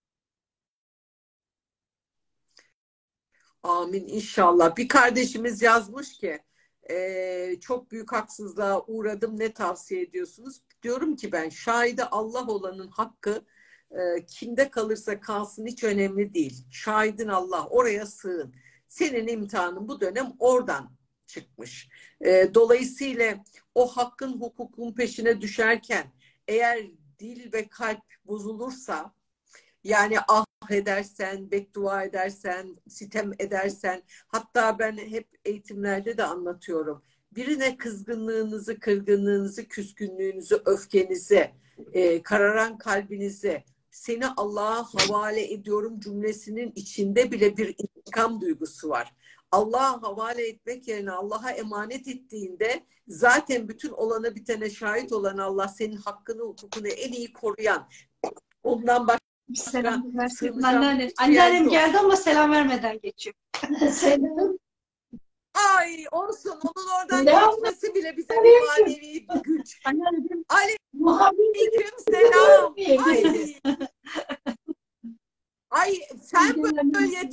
Amin inşallah. Bir kardeşimiz yazmış ki çok büyük haksızlığa uğradım. Ne tavsiye ediyorsunuz? Diyorum ki ben şahide Allah olanın hakkı kimde kalırsa kalsın hiç önemli değil. Şahidin Allah, oraya sığın. Senin imtihanın bu dönem oradan çıkmış. Dolayısıyla o hakkın hukukun peşine düşerken eğer dil ve kalp bozulursa, yani ah edersen, beddua edersen, sitem edersen, hatta ben hep eğitimlerde de anlatıyorum. Birine kızgınlığınızı, kırgınlığınızı, küskünlüğünüzü, öfkenizi, kararan kalbinizi, seni Allah'a havale ediyorum cümlesinin içinde bile bir intikam duygusu var. Allah'a havale etmek yerine Allah'a emanet ettiğinde zaten bütün olana bitene şahit olan Allah senin hakkını, hukukunu en iyi koruyan, ondan Selam versin. sığınacağım Anneannem geldi ama selam vermeden geçiyor. Selam. Ay olsun, onun oradan Ne geçmesi bile bize bir manevi güç. Anneannem Aleyküm selam. Ay, ay sen böyle yeter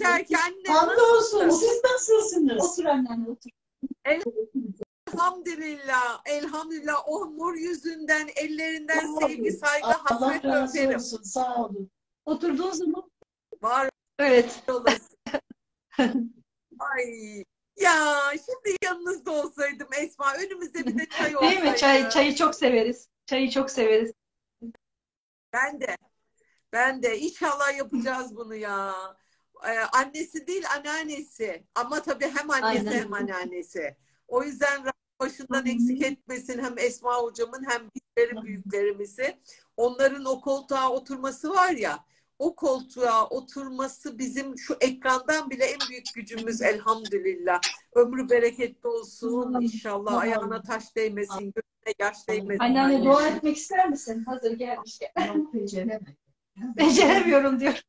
dediler ki anne Hamdolsun. nasılsın? Siz nasılsınız? Otur anneanne otur. Elhamdülillah, elhamdülillah. O nur yüzünden, ellerinden sevgi, saygı, Allah hasret razı öperim. olsun. Sağ olun. Oturduğun zaman Var evet. olasın. Ay. Ya şimdi yanınızda olsaydım Esma, önümüzde bir de çay Değil mi? olsaydı. Çayı çok severiz. Çayı çok severiz. Ben de. Ben de. İnşallah yapacağız bunu ya. Annesi değil, anneannesi. Ama tabii hem annesi Aynen. hem anneannesi. O yüzden Rabbim başından eksik etmesin hem Esma hocamın hem bizlerin büyüklerimizi. Onların o koltuğa oturması var ya, o koltuğa oturması bizim şu ekrandan bile en büyük gücümüz elhamdülillah. Ömrü bereketli olsun inşallah. Ayağına taş değmesin, gözüne yaş değmesin. Anneanne dua etmek ister misin? Hazır gelmişken. Yok, beceremem. Beceremiyorum diyor.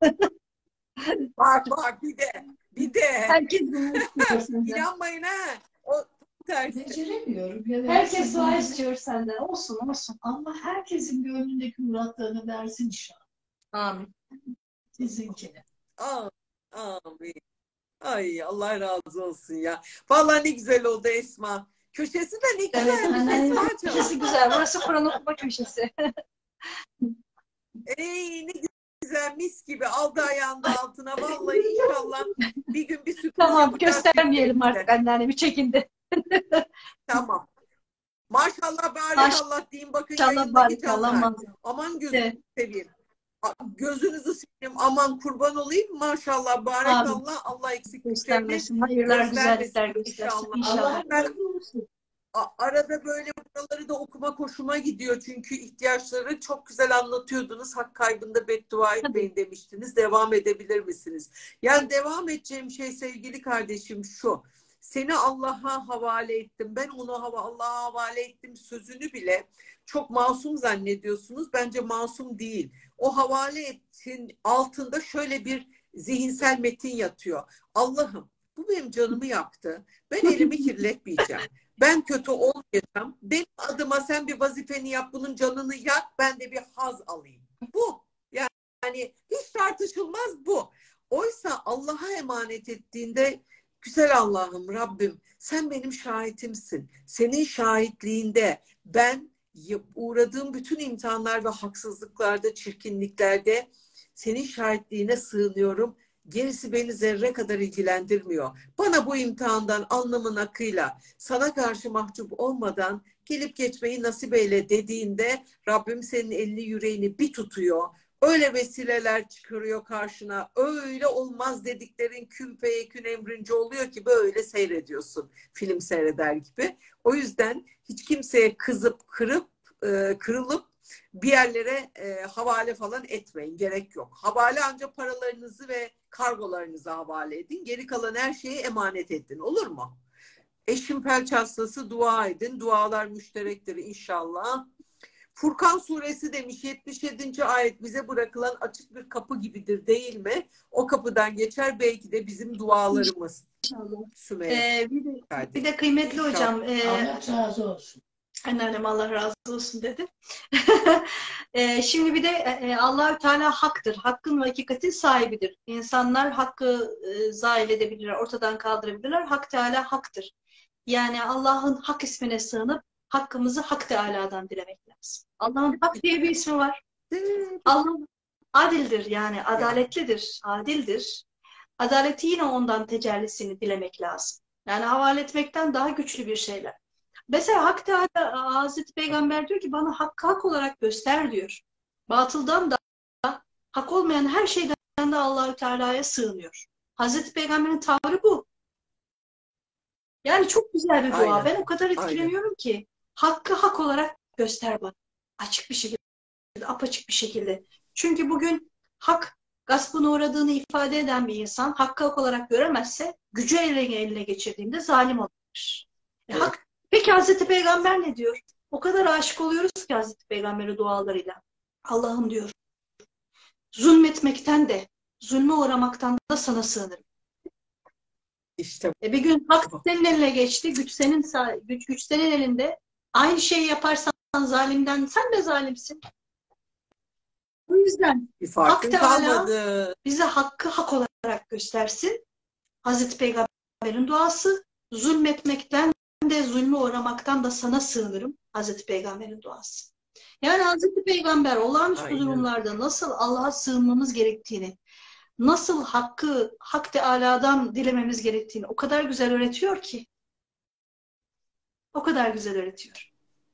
Bak bir de. Herkes dua istiyor senden. İnanmayın ha. O tersi. Beceremiyorum. Ya da Herkes dua sizin- istiyor senden. Olsun olsun. Allah herkesin gönlündeki muratlarını versin inşallah. Amin. Sizinkine. Amin. Ay Allah razı olsun ya. Vallahi ne güzel oldu Esma. Köşesi de ne Evet, güzelmiş anneannemin Esma'cığım. köşesi güzel. Burası Kur'an okuma köşesi. Ey ne güzel mis gibi aldı ayağında altına. Vallahi inşallah bir gün bir sürpriz Tamam, yapacağız göstermeyelim birbirimize. artık anneannemi. Çekindi. Tamam. Maşallah barakallah diyeyim bakın İnşallah yayındaki barakallah. canlar. Maşallah. Aman gözünü Evet. seveyim. Gözünüzü seveyim. Aman kurban olayım. Maşallah barakallah. Allah eksikliklerini Göstermesin. Hayırlar, güzellikler göstersin. inşallah. İnşallah. Ben razı olsun. arada böyle buraları da okumak hoşuma gidiyor. Çünkü ihtiyaçları çok güzel anlatıyordunuz. Hak kaybında beddua etmeyin demiştiniz. Devam edebilir misiniz? Yani devam edeceğim şey sevgili kardeşim şu. Seni Allah'a havale ettim. Ben onu Allah'a havale ettim sözünü bile çok masum zannediyorsunuz. Bence masum değil. O havale ettin altında şöyle bir zihinsel metin yatıyor. Allah'ım bu benim canımı yaktı. Ben elimi kirletmeyeceğim. Ben kötü olmayacağım. Benim adıma sen bir vazifeni yap, bunun canını yak, ben de bir haz alayım. Bu. Yani hiç tartışılmaz bu. Oysa Allah'a emanet ettiğinde güzel Allah'ım, Rabbim sen benim şahitimsin. Senin şahitliğinde ben uğradığım bütün imtihanlar ve haksızlıklarda, çirkinliklerde senin şahitliğine sığınıyorum. Gerisi beni zerre kadar ilgilendirmiyor. Bana bu imtihandan alnımın akıyla sana karşı mahcup olmadan gelip geçmeyi nasip eyle dediğinde Rabbim senin elini yüreğini bir tutuyor. Öyle vesileler çıkarıyor karşına. Öyle olmaz dediklerin kün feyekün emrince oluyor ki böyle seyrediyorsun. Film seyreder gibi. O yüzden hiç kimseye kızıp kırılıp bir yerlere havale falan etmeyin. Gerek yok. Havale ancak paralarınızı ve kargolarınızı havale edin. Geri kalan her şeyi emanet edin. Olur mu? Eşim felç hastası, dua edin. Dualar müşterektir inşallah. Furkan suresi demiş 77. ayet bize bırakılan açık bir kapı gibidir değil mi? O kapıdan geçer belki de bizim dualarımız. İnşallah. Sümeyye. Bir de kıymetli İnşallah. hocam. Allah razı olsun. Anneannem Allah razı olsun dedi. Şimdi bir de Allah-u Teala haktır. Hakkın ve hakikatin sahibidir. İnsanlar hakkı zail edebilirler, ortadan kaldırabilirler. Hak Teala haktır. Yani Allah'ın hak ismine sığınıp hakkımızı Hak Teala'dan dilemek lazım. Allah'ın hak diye bir ismi var. Allah adildir yani adaletlidir, adildir. Adaleti yine ondan tecellisini dilemek lazım. Yani havale etmekten daha güçlü bir şeyler. Mesela Hak Teala, Hazreti Peygamber diyor ki bana hakkı hak olarak göster diyor. Batıldan da hak olmayan her şeyden de Allahü Teala'ya sığınıyor. Hazreti Peygamber'in tavrı bu. Yani çok güzel bir dua. Aynen. Ben o kadar etkileniyorum ki hakkı hak olarak göster bana. Açık bir şekilde, apaçık bir şekilde. Çünkü bugün hak gaspına uğradığını ifade eden bir insan hakkı hak olarak göremezse gücü eline geçirdiğinde zalim olabilir. Evet. Hak. Peki Hazreti Peygamber ne diyor? O kadar aşık oluyoruz ki Hazreti Peygamber'e dualarıyla. Allah'ım diyor, zulmetmekten de, zulme uğramaktan da sana sığınırım. İşte Bir gün hak senin eline geçti, güç senin elinde. Aynı şeyi yaparsan zalimden, sen de zalimsin. O yüzden bir farkın Hak Teala kalmadı. bize hakkı hak olarak olarak göstersin. Hazreti Peygamber'in duası, zulmetmekten de zulme uğramaktan da sana sığınırım. Hazreti Peygamber'in duası. Yani Hazreti Peygamber olağanüstü Aynen. durumlarda nasıl Allah'a sığınmamız gerektiğini, nasıl Hak Teâlâ'dan dilememiz gerektiğini o kadar güzel öğretiyor ki. O kadar güzel öğretiyor.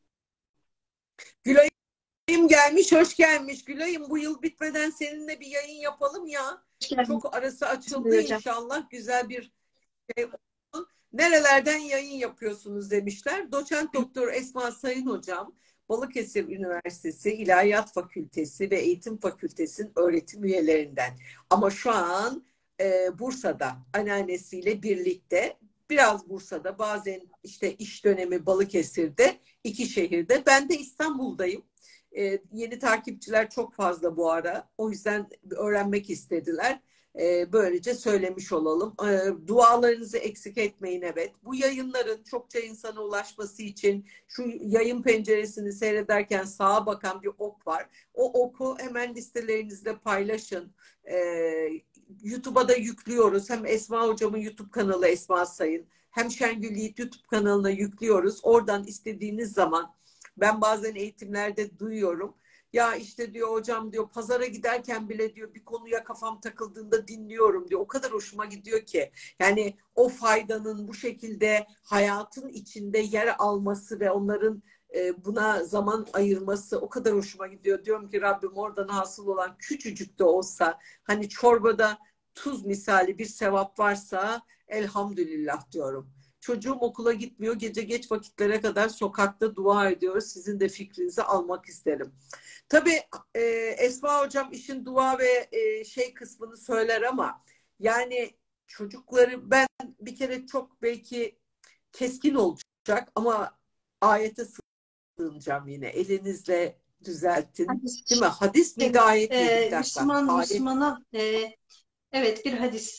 Gülay'ım gelmiş, hoş gelmiş. Gülay'ım, bu yıl bitmeden seninle bir yayın yapalım ya. Hoş geldin. Çok arası açıldı Hocam. inşallah. Güzel bir şey oldu. Nerelerden yayın yapıyorsunuz demişler. Doçent Doktor Esma Sayın Hocam, Balıkesir Üniversitesi İlahiyat Fakültesi ve Eğitim Fakültesi'nin öğretim üyelerinden. Ama şu an Bursa'da anneannesiyle birlikte, biraz Bursa'da, bazen işte iş dönemi Balıkesir'de, iki şehirde. Ben de İstanbul'dayım. Yeni takipçiler çok fazla bu ara. O yüzden öğrenmek istediler. Böylece söylemiş olalım. Dualarınızı eksik etmeyin, evet. Bu yayınların çokça insana ulaşması için şu yayın penceresini seyrederken sağa bakan bir ok var. O oku hemen listelerinizde paylaşın. YouTube'a da yüklüyoruz. Hem Esma Hocam'ın YouTube kanalı Esma Sayın, hem Şengül Yiğit YouTube kanalına yüklüyoruz. Oradan istediğiniz zaman, ben bazen eğitimlerde duyuyorum. Ya işte diyor hocam, diyor pazara giderken bile diyor bir konuya kafam takıldığında dinliyorum diyor. O kadar hoşuma gidiyor ki. Yani o faydanın bu şekilde hayatın içinde yer alması ve onların buna zaman ayırması o kadar hoşuma gidiyor. Diyorum ki Rabbim, oradan hasıl olan küçücük de olsa, hani çorbada tuz misali bir sevap varsa elhamdülillah diyorum. Çocuğum okula gitmiyor. Gece geç vakitlere kadar sokakta dua ediyoruz. Sizin de fikrinizi almak isterim. Tabii Esma Hocam işin dua ve şey kısmını söyler ama yani çocukları, ben bir kere çok belki keskin olacak ama ayete sığınacağım yine. Elinizle düzeltin. Hadis. Değil mi? Hadis miydi, ayet miydi? Bir dakika. Müslüman Ayet. Müslümana evet, bir hadis.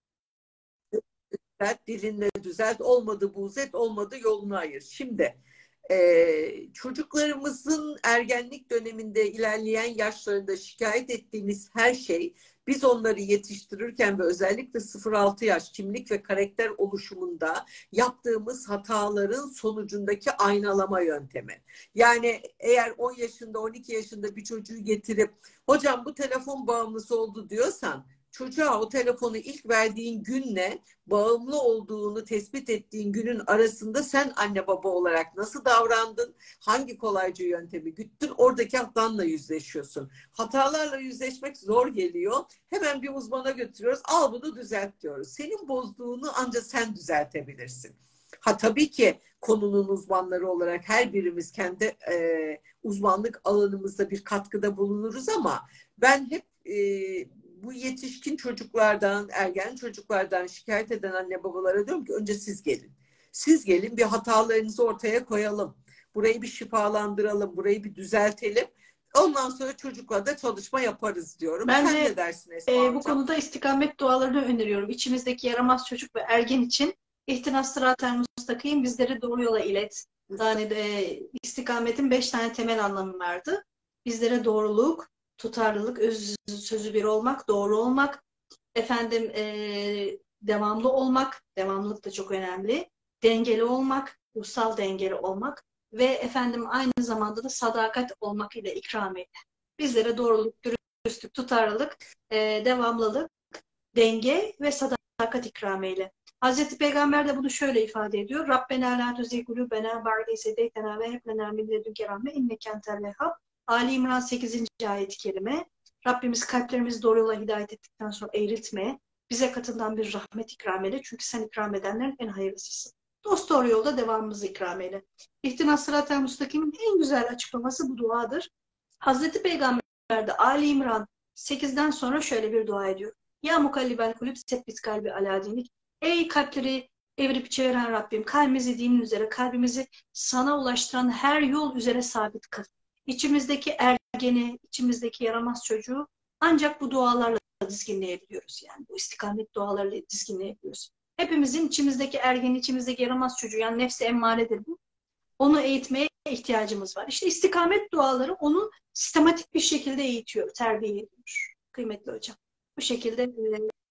Dilinle düzelt, olmadı buğz et, olmadı yolunu ayır. Şimdi çocuklarımızın ergenlik döneminde, ilerleyen yaşlarında şikayet ettiğimiz her şey, biz onları yetiştirirken ve özellikle 0-6 yaş kimlik ve karakter oluşumunda yaptığımız hataların sonucundaki aynalama yöntemi. Yani eğer 10 yaşında, 12 yaşında bir çocuğu getirip hocam bu telefon bağımlısı oldu diyorsan, çocuğa o telefonu ilk verdiğin günle bağımlı olduğunu tespit ettiğin günün arasında sen anne baba olarak nasıl davrandın? Hangi kolaycı yöntemi güttün? Oradaki hatanla yüzleşiyorsun. Hatalarla yüzleşmek zor geliyor. Hemen bir uzmana götürüyoruz. Al bunu düzelt diyoruz. Senin bozduğunu ancak sen düzeltebilirsin. Ha tabii ki konunun uzmanları olarak her birimiz kendi uzmanlık alanımızda bir katkıda bulunuruz ama ben hep bu yetişkin çocuklardan, ergen çocuklardan şikayet eden anne babalara diyorum ki önce siz gelin. Siz gelin, bir hatalarınızı ortaya koyalım. Burayı bir şifalandıralım, burayı bir düzeltelim. Ondan sonra çocukla da çalışma yaparız diyorum. Ben Sen de ne dersin Esma bu Hocam? konuda istikamet dualarını öneriyorum. İçimizdeki yaramaz çocuk ve ergen için ihtinas sırat-ı müstakim, bizleri doğru yola ilet. Yani istikametin 5 tane temel anlamı vardı. Bizlere doğruluk, tutarlılık, öz sözü bir olmak, doğru olmak, efendim devamlı olmak, devamlılık da çok önemli, dengeli olmak, ruhsal dengeli olmak ve efendim aynı zamanda da sadakat olmak ile ikram eyle. Bizlere doğruluk, dürüstlük, tutarlılık, devamlılık, denge ve sadakat ikram eyle. Hazreti Peygamber de bunu şöyle ifade ediyor. Rabbena la tuzigh kulubena ba'de iz hedeytena ve hab lena min ledunke rahme inneke entel vehhab. Ali İmran 8. ayet-i kerime. Rabbimiz kalplerimizi doğru yola hidayet ettikten sonra eğriltme. Bize katından bir rahmet ikram eyle. Çünkü sen ikram edenlerin en hayırlısısın. Dost doğru yolda devamımızı ikram eyle. İhtinas sırat-ı müstakim'in en güzel açıklaması bu duadır. Hazreti Peygamber de Ali İmran 8'den sonra şöyle bir dua ediyor. Ya mukallibel kulüp sebbit kalbi ala dinik. Ey kalpleri evirip çeviren Rabbim, kalbimizi dinin üzere, kalbimizi sana ulaştıran her yol üzere sabit kıl. İçimizdeki ergeni, içimizdeki yaramaz çocuğu ancak bu dualarla dizginleyebiliyoruz. Yani bu istikamet dualarıyla dizginleyebiliyoruz. Hepimizin içimizdeki ergeni, içimizdeki yaramaz çocuğu, yani nefsi emmaredir bu. Onu eğitmeye ihtiyacımız var. İşte istikamet duaları onu sistematik bir şekilde eğitiyor, terbiye ediyor. Kıymetli hocam. Bu şekilde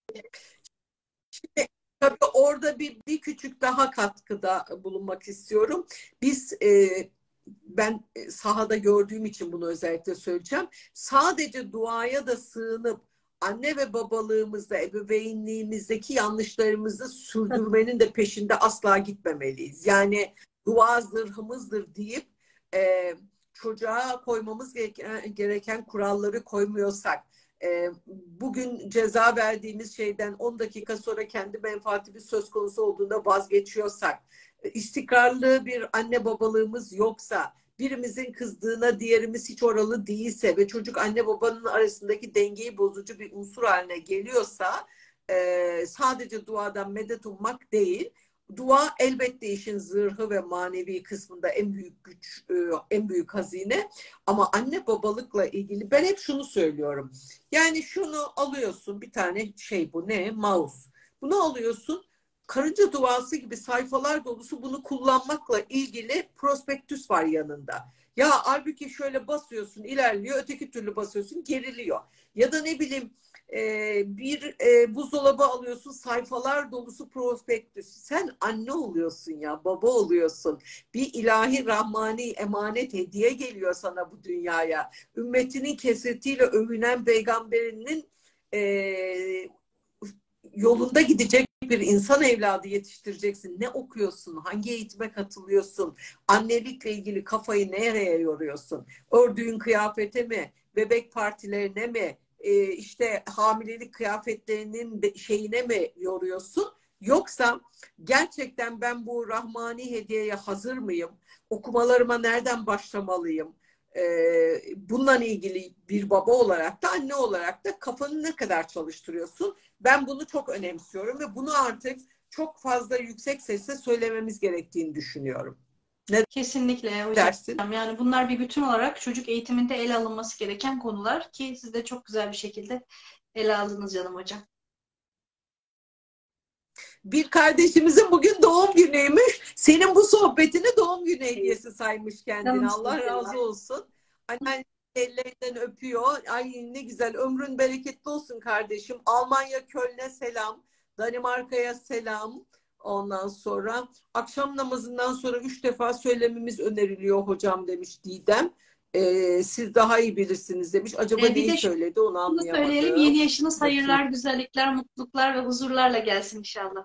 Şimdi tabii orada bir küçük daha katkıda bulunmak istiyorum. Biz ben sahada gördüğüm için bunu özellikle söyleyeceğim. Sadece duaya da sığınıp anne ve babalığımızda, ebeveynliğimizdeki yanlışlarımızı sürdürmenin de peşinde asla gitmemeliyiz. Yani dua zırhımızdır deyip çocuğa koymamız gereken kuralları koymuyorsak, bugün ceza verdiğimiz şeyden 10 dakika sonra kendi menfaatimiz söz konusu olduğunda vazgeçiyorsak, istikrarlı bir anne babalığımız yoksa, birimizin kızdığına diğerimiz hiç oralı değilse ve çocuk anne babanın arasındaki dengeyi bozucu bir unsur haline geliyorsa, sadece duadan medet ummak değil, dua elbette işin zırhı ve manevi kısmında en büyük güç, en büyük hazine. Ama anne babalıkla ilgili ben hep şunu söylüyorum. Yani şunu alıyorsun, bir tane şey, bu ne? Mouse. Bunu alıyorsun. Karınca duası gibi sayfalar dolusu bunu kullanmakla ilgili prospektüs var yanında. Ya halbuki şöyle basıyorsun, ilerliyor, öteki türlü basıyorsun, geriliyor. Ya da ne bileyim, bir buzdolabı alıyorsun, sayfalar dolusu prospektüs. Sen anne oluyorsun ya, baba oluyorsun. Bir ilahi rahmani emanet hediye geliyor sana bu dünyaya. Ümmetinin kesretiyle övünen peygamberinin yolunda gidecek bir insan evladı yetiştireceksin. Ne okuyorsun? Hangi eğitime katılıyorsun? Annelikle ilgili kafayı nereye yoruyorsun? Ördüğün kıyafete mi? Bebek partilerine mi? İşte hamilelik kıyafetlerinin şeyine mi yoruyorsun? Yoksa gerçekten ben bu rahmani hediyeye hazır mıyım? Okumalarıma nereden başlamalıyım? Bununla ilgili bir baba olarak da anne olarak da kafanı ne kadar çalıştırıyorsun? Ben bunu çok önemsiyorum ve bunu artık çok fazla yüksek sesle söylememiz gerektiğini düşünüyorum. Ne Kesinlikle hocam. dersin? Yani bunlar bir bütün olarak çocuk eğitiminde ele alınması gereken konular ki siz de çok güzel bir şekilde ele aldınız canım hocam. Bir kardeşimizin bugün doğum günüymüş. Senin bu sohbetini doğum günü hediyesi saymış kendine. Canım Allah sizin razı var. olsun. Annen ellerinden öpüyor. Ay ne güzel. Ömrün bereketli olsun kardeşim. Almanya Köln'e selam. Danimarka'ya selam. Ondan sonra akşam namazından sonra 3 defa söylememiz öneriliyor hocam demiş Didem. Siz daha iyi bilirsiniz demiş. Acaba Bir neyi de söyledi onu şunu söyleyelim. anlayamadım. Yeni yaşınız Bakayım. hayırlar, güzellikler, mutluluklar ve huzurlarla gelsin inşallah.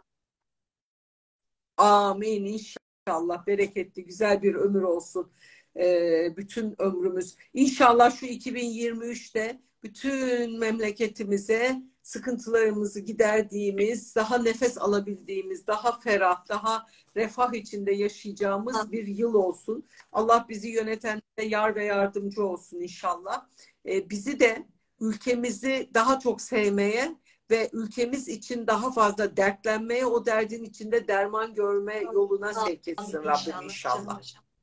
Amin inşallah. Bereketli, güzel bir ömür olsun. Bütün ömrümüz. İnşallah şu 2023'te bütün memleketimize sıkıntılarımızı giderdiğimiz, daha nefes alabildiğimiz, daha ferah, daha refah içinde yaşayacağımız bir yıl olsun. Allah bizi yönetenlere yar ve yardımcı olsun inşallah. Bizi de ülkemizi daha çok sevmeye ve ülkemiz için daha fazla dertlenmeye, o derdin içinde derman görme yoluna sevk etsin Rabbim inşallah.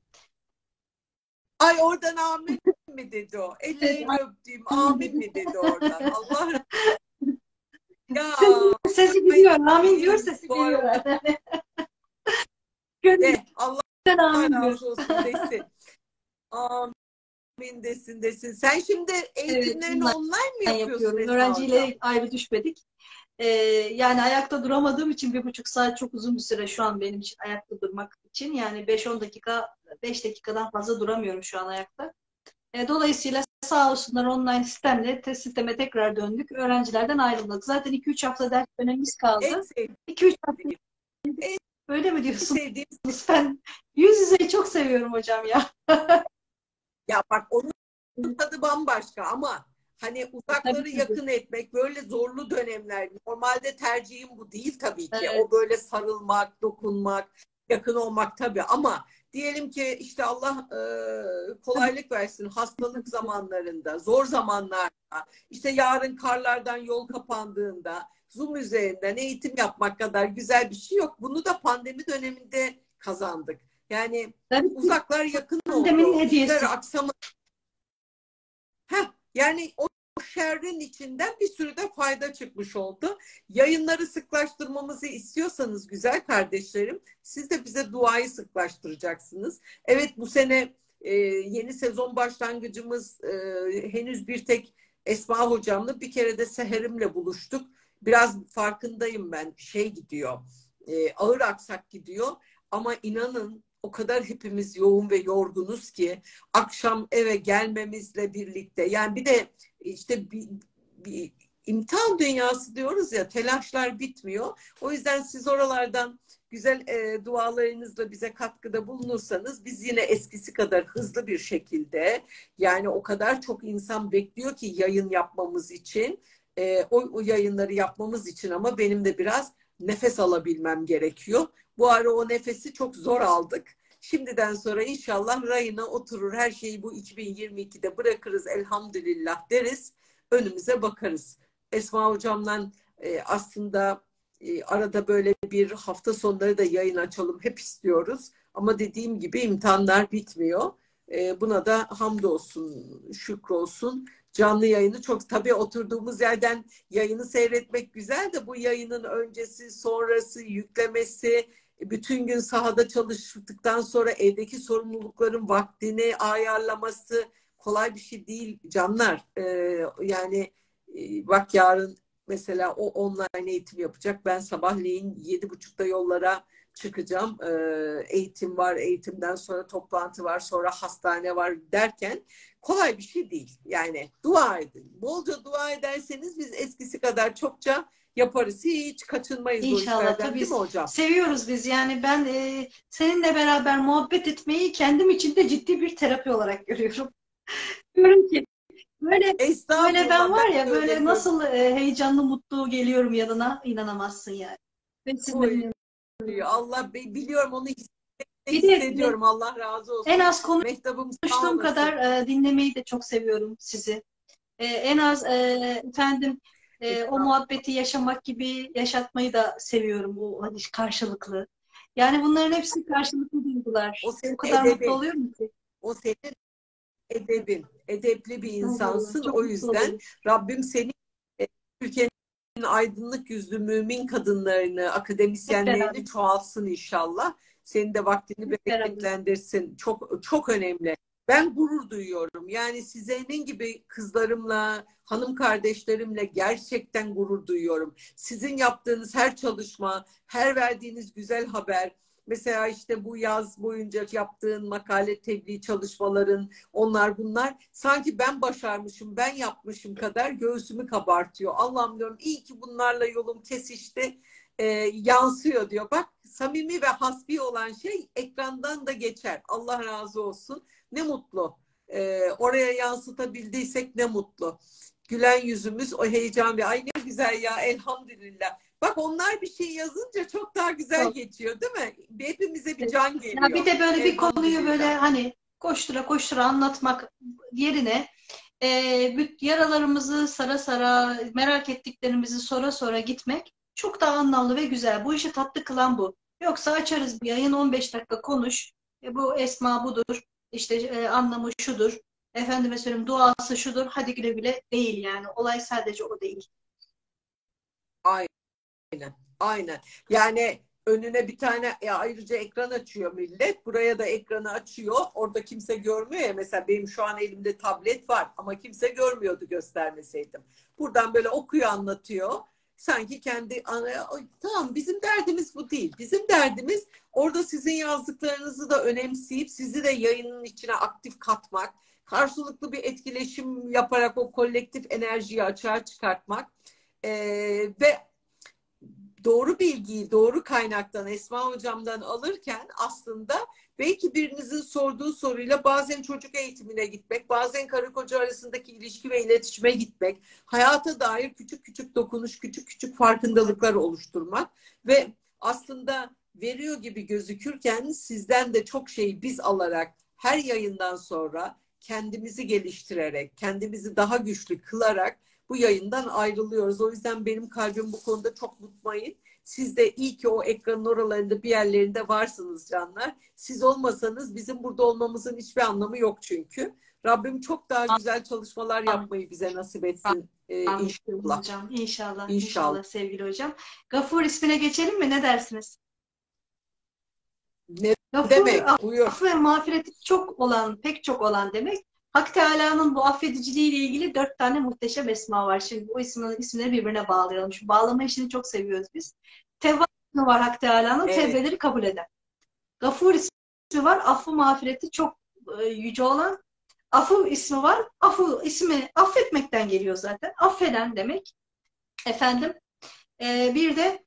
Ay oradan amin mi dedi o? Ellerini öptüğüm amin mi dedi oradan? Allah ya. Sesi gidiyor. Amin diyor, sesi Bu geliyor. arada Allah Amin diyor. razı olsun desin. Amin desin. Sen şimdi eğitimlerini Evet, online mi yapıyorsun Esma öğrenciyle hocam? ayrı düşmedik. Yani ayakta duramadığım için 1,5 saat çok uzun bir süre şu an benim için ayakta durmak için. Yani 5-10 dakika, 5 dakikadan fazla duramıyorum şu an ayakta. Dolayısıyla sağ olsunlar online sisteme tekrar döndük. Öğrencilerden ayrıldık. Zaten 2-3 hafta ders dönemimiz kaldı. En sevdiğim, 2-3 hafta. en Öyle mi diyorsun? sevdiğim Ben yüz yüzeyi çok seviyorum hocam ya. ya bak onun tadı bambaşka ama hani uzakları Tabii, tabii. yakın etmek böyle zorlu dönemler. Normalde tercihim bu değil tabii ki. Evet. O böyle sarılmak, dokunmak, yakın olmak tabii ama diyelim ki işte Allah kolaylık versin hastalık zamanlarında, zor zamanlarda, işte yarın karlardan yol kapandığında Zoom üzerinden eğitim yapmak kadar güzel bir şey yok. Bunu da pandemi döneminde kazandık. Yani Tabii. uzaklar yakın Pandemin oldu. hediyesi. İşler aksamadı. Yani o şerrin içinden bir sürü de fayda çıkmış oldu. Yayınları sıklaştırmamızı istiyorsanız güzel kardeşlerim, siz de bize duayı sıklaştıracaksınız. Evet bu sene yeni sezon başlangıcımız henüz bir tek Esma hocamla bir kere de Seherim'le buluştuk. biraz farkındayım ben. Şey gidiyor. Ağır aksak gidiyor. Ama inanın o kadar hepimiz yoğun ve yorgunuz ki akşam eve gelmemizle birlikte, yani bir de işte bir imtihan dünyası diyoruz ya, telaşlar bitmiyor. O yüzden siz oralardan güzel dualarınızla bize katkıda bulunursanız biz yine eskisi kadar hızlı bir şekilde, yani o kadar çok insan bekliyor ki yayın yapmamız için, o yayınları yapmamız için, ama benim de biraz nefes alabilmem gerekiyor. Bu ara o nefesi çok zor aldık. Şimdiden sonra inşallah rayına oturur, her şeyi bu 2022'de bırakırız, elhamdülillah deriz, önümüze bakarız. Esma hocamla aslında arada böyle bir hafta sonları da yayın açalım hep istiyoruz. Ama dediğim gibi imtihanlar bitmiyor. Buna da hamdolsun, şükrolsun. Canlı yayını çok, tabii oturduğumuz yerden yayını seyretmek güzel de bu yayının öncesi, sonrası, yüklemesi, bütün gün sahada çalıştıktan sonra evdeki sorumlulukların vaktini ayarlaması kolay bir şey değil canlar. Yani bak yarın mesela o online eğitim yapacak. Ben sabahleyin 7.30'da yollara çıkacağım. Eğitim var, eğitimden sonra toplantı var, sonra hastane var derken kolay bir şey değil. Yani dua edin. Bolca dua ederseniz biz eskisi kadar çokça yaparız. Hiç kaçınmayız o İnşallah işlerden, tabii değil mi hocam? seviyoruz biz. Yani ben seninle beraber muhabbet etmeyi kendim için de ciddi bir terapi olarak görüyorum. Diyorum ki böyle ben Estağfurullah, var ben ya de öyle böyle görüyorum. nasıl heyecanlı mutlu geliyorum yanına, inanamazsın yani. Ve Oy, sinirleniyorum. Allah biliyorum, onu Bir de hissediyorum. Allah razı en olsun. az Mehtap'ım sağ konuştuğum olasın. kadar dinlemeyi de çok seviyorum sizi. En az efendim o muhabbeti yaşamak gibi yaşatmayı da seviyorum, bu hani karşılıklı. Yani bunların hepsi karşılıklı O duygular. O senin kadar mutlu edebin. oluyorum ki. O senin edebin. Edepli bir Allah, insansın. çok O mutlu yüzden oluyorum. Rabbim seni, Türkiye'nin aydınlık yüzlü mümin kadınlarını, Hep beraber. akademisyenlerini çoğaltsın inşallah. Senin de vaktini Hep beraber. bereketlendirsin. Çok çok önemli. Ben gurur duyuyorum. Yani sizin gibi kızlarımla, hanım kardeşlerimle gerçekten gurur duyuyorum. Sizin yaptığınız her çalışma, her verdiğiniz güzel haber, mesela işte bu yaz boyunca yaptığın makale tebliğ çalışmaların, onlar bunlar sanki ben başarmışım, ben yapmışım kadar göğsümü kabartıyor. Allah'ım diyorum, iyi ki bunlarla yolum kesişti, yansıyor diyor. Bak, samimi ve hasbi olan şey ekrandan da geçer. Allah razı olsun. Ne mutlu. Oraya yansıtabildiysek ne mutlu. Gülen yüzümüz, o heyecan ve ay ne güzel ya, elhamdülillah. Bak, onlar bir şey yazınca çok daha güzel Çok. geçiyor, değil mi? Hepimize bir can Ya bir geliyor. de böyle bir konuyu böyle Elhamdülillah. hani koştura koştura anlatmak yerine yaralarımızı sara sara, merak ettiklerimizi sora sora gitmek çok daha anlamlı ve güzel. Bu işi tatlı kılan bu. Yoksa açarız bir yayın, 15 dakika konuş. Bu esma budur. İşte anlamı şudur. Efendime söyleyeyim duası şudur. Hadi güle güle değil yani. Olay sadece o değil. Aynen. Aynen. Yani önüne bir tane ayrıca ekran açıyor millet. Buraya da ekranı açıyor. Orada kimse görmüyor ya. Mesela benim şu an elimde tablet var ama kimse görmüyordu göstermeseydim. Buradan böyle okuyor, anlatıyor. Sanki kendi tamam, bizim derdimiz bu değil. Bizim derdimiz orada sizin yazdıklarınızı da önemseyip sizi de yayının içine aktif katmak. Karşılıklı bir etkileşim yaparak o kolektif enerjiyi açığa çıkartmak. Ve doğru bilgiyi doğru kaynaktan, Esma hocamdan alırken aslında belki birinizin sorduğu soruyla bazen çocuk eğitimine gitmek, bazen karı koca arasındaki ilişki ve iletişime gitmek, hayata dair küçük küçük dokunuş, küçük küçük farkındalıklar oluşturmak ve aslında veriyor gibi gözükürken sizden de çok şey biz alarak, her yayından sonra kendimizi geliştirerek, kendimizi daha güçlü kılarak bu yayından ayrılıyoruz. O yüzden benim kalbim bu konuda çok mutmain. Siz de iyi ki o ekranın oralarında bir yerlerinde varsınız canlar. Siz olmasanız bizim burada olmamızın hiçbir anlamı yok çünkü. Rabbim çok daha güzel çalışmalar yapmayı bize nasip etsin Amin inşallah. hocam. İnşallah, İnşallah. inşallah sevgili hocam. Gafur ismine geçelim mi? Ne dersiniz? Ne Gafur, demek? Buyur. af ve mağfireti çok olan, pek çok olan demek. Hak Teala'nın bu affediciliği ile ilgili 4 tane muhteşem esma var. Şimdi bu isimleri birbirine bağlayalım. Şu bağlama işini çok seviyoruz biz. Tevvab ismi var Hak Teala'nın, Evet. tevbeleri kabul eden. Gafur ismi var, affı mağfireti çok yüce olan. Afu ismi var, afu ismi affetmekten geliyor zaten. Affeden demek. Efendim, bir de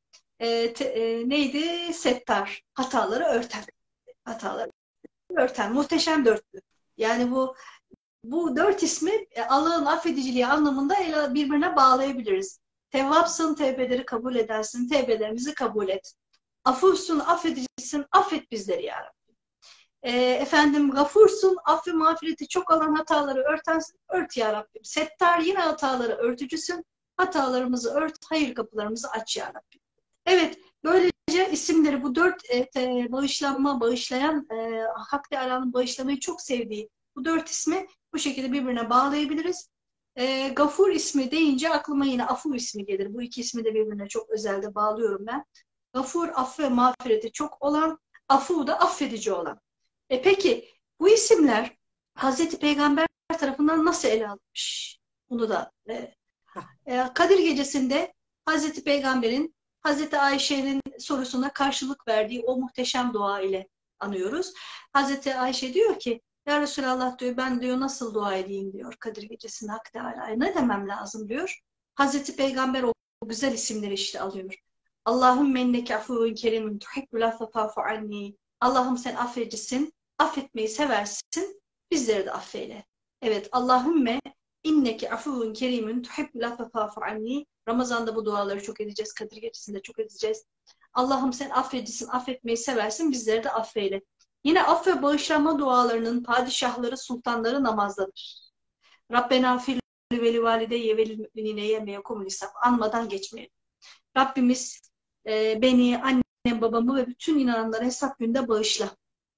neydi? Settar, hataları örten. Hataları örten, muhteşem dörtlü. Yani bu 4 ismi Allah'ın affediciliği anlamında birbirine bağlayabiliriz. Tevvapsın, tevbeleri kabul edersin, tevbelerimizi kabul et. Afursun, affedicisin, affet bizleri ya Rabbi. Efendim, gafursun, affı mağfireti çok olan hataları örtensin, ört ya Rabbi. Settar, yine hataları örtücüsün, hatalarımızı ört, hayır kapılarımızı aç ya Rabbi. Evet, böylece isimleri bu 4 bağışlayan, Hak Teala'nın bağışlamayı çok sevdiği bu 4 ismi bu şekilde birbirine bağlayabiliriz. Gafur ismi deyince aklıma yine Afu ismi gelir. Bu 2 ismi de birbirine çok özelde bağlıyorum ben. Gafur, affı ve mağfireti çok olan, Afu da affedici olan. Peki bu isimler Hazreti Peygamber tarafından nasıl ele alınmış? Bunu da Kadir Gecesi'nde Hazreti Peygamber'in Hazreti Ayşe'nin sorusuna karşılık verdiği o muhteşem dua ile anıyoruz. Hazreti Ayşe diyor ki, ya Resulallah diyor, ben diyor nasıl dua edeyim diyor Kadir Gecesi'nde Hak Teala'ya, ne demem lazım diyor. Hazreti Peygamber o güzel isimleri işte alıyor. Allahümme inneke afuvun kerimun tuhibbul affe fa'fu anni. Allah'ım sen affedicisin, affetmeyi seversin, bizleri de affeyle. Evet, Allahümme inneke afuvun kerimun tuhibbul affe fa'fu anni. Ramazan'da bu duaları çok edeceğiz, Kadir Gecesi'nde çok edeceğiz. Allah'ım sen affedicisin, affetmeyi seversin, bizleri de affeyle. Yine aff ve bağışlanma dualarının padişahları, sultanları namazdadır. Rabbena fir veli valideyye velil müminine yemeye komunisap anmadan geçmeyelim. Rabbimiz beni, annem, babamı ve bütün inananları hesap günde bağışla.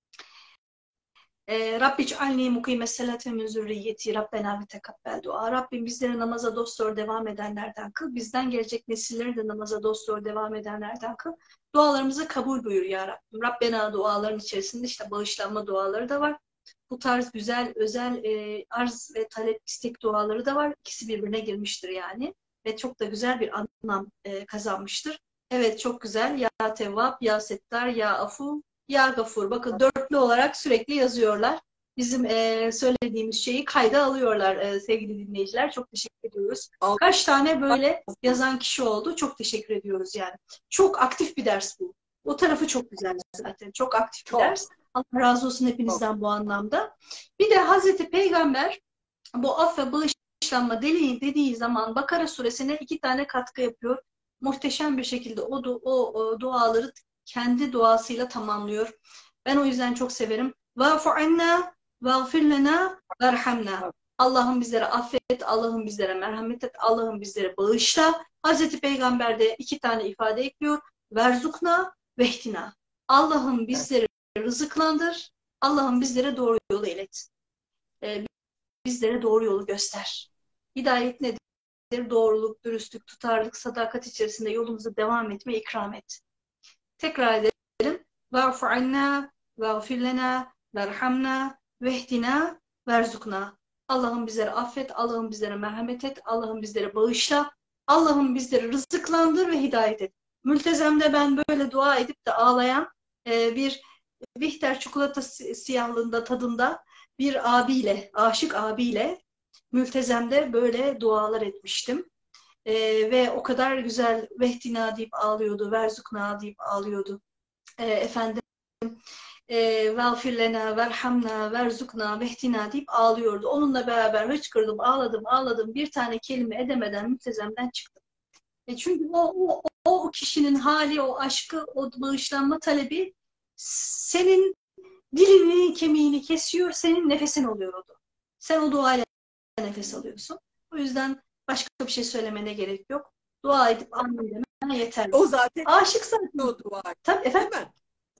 Rabbi cealni mukime selat ve min zürriyeti Rabbena ve tekabbel dua. Rabbim bizleri namaza dosdoğru devam edenlerden kıl. Bizden gelecek nesilleri de namaza dosdoğru devam edenlerden kıl. Dualarımızı kabul buyur ya Rabbim. Rabbena duaların içerisinde işte bağışlanma duaları da var. Bu tarz güzel, özel arz ve talep, istek duaları da var. İkisi birbirine girmiştir yani. Ve çok da güzel bir anlam kazanmıştır. Evet, çok güzel. Ya Tevvab, Ya Settar, Ya Afu, Ya Gafur. Bakın dörtlü olarak sürekli yazıyorlar. Bizim söylediğimiz şeyi kayda alıyorlar sevgili dinleyiciler. Çok teşekkür ediyoruz. Kaç tane böyle yazan kişi oldu? Çok teşekkür ediyoruz yani. Çok aktif bir ders bu. O tarafı çok güzel zaten. Çok aktif bir ders. Allah razı olsun hepinizden bu anlamda. Bir de Hazreti Peygamber bu af ve bağışlanma dediği zaman Bakara suresine 2 tane katkı yapıyor. Muhteşem bir şekilde o duaları kendi duasıyla tamamlıyor. Ben o yüzden çok severim. Va'fu anna va'gfir lena verhamna. Allah'ım bizlere affet, Allah'ım bizlere merhamet et, Allah'ım bizlere bağışla. Hazreti Peygamber de 2 tane ifade ekliyor. Verzukna vehtina. Allah'ım bizleri rızıklandır, Allah'ım bizlere doğru yolu ilet. Bizlere doğru yolu göster. Hidayet nedir? Doğruluk, dürüstlük, tutarlılık, sadakat içerisinde yolumuza devam etme, ikram et. Tekrar edelim. Va'fu anna, va'gfir lena, verhamna, vehdina, verzukna. Allah'ım bizlere affet, Allah'ım bizlere merhamet et, Allah'ım bizlere bağışla, Allah'ım bizleri rızıklandır ve hidayet et. Mültezemde ben böyle dua edip de ağlayan bir Bihter çikolata siyahlığında tadında bir abiyle, aşık abiyle Mültezem'de böyle dualar etmiştim. Ve o kadar güzel vehdina deyip ağlıyordu, verzukna deyip ağlıyordu. Efendim, vâfirlena, verhamna, verzukna, vehdina deyip ağlıyordu. Onunla beraber hıçkırdım, ağladım. Bir tane kelime edemeden Mültezem'den çıktım. Çünkü o kişinin hali, o aşkı, o bağışlanma talebi senin dilini, kemiğini kesiyor, senin nefesin oluyor o. Sen o duayla nefes alıyorsun. O yüzden başka bir şey söylemene gerek yok. Dua edip amin demen yeterli. O zaten aşıksan o dua. Tabii efendim. Değil mi?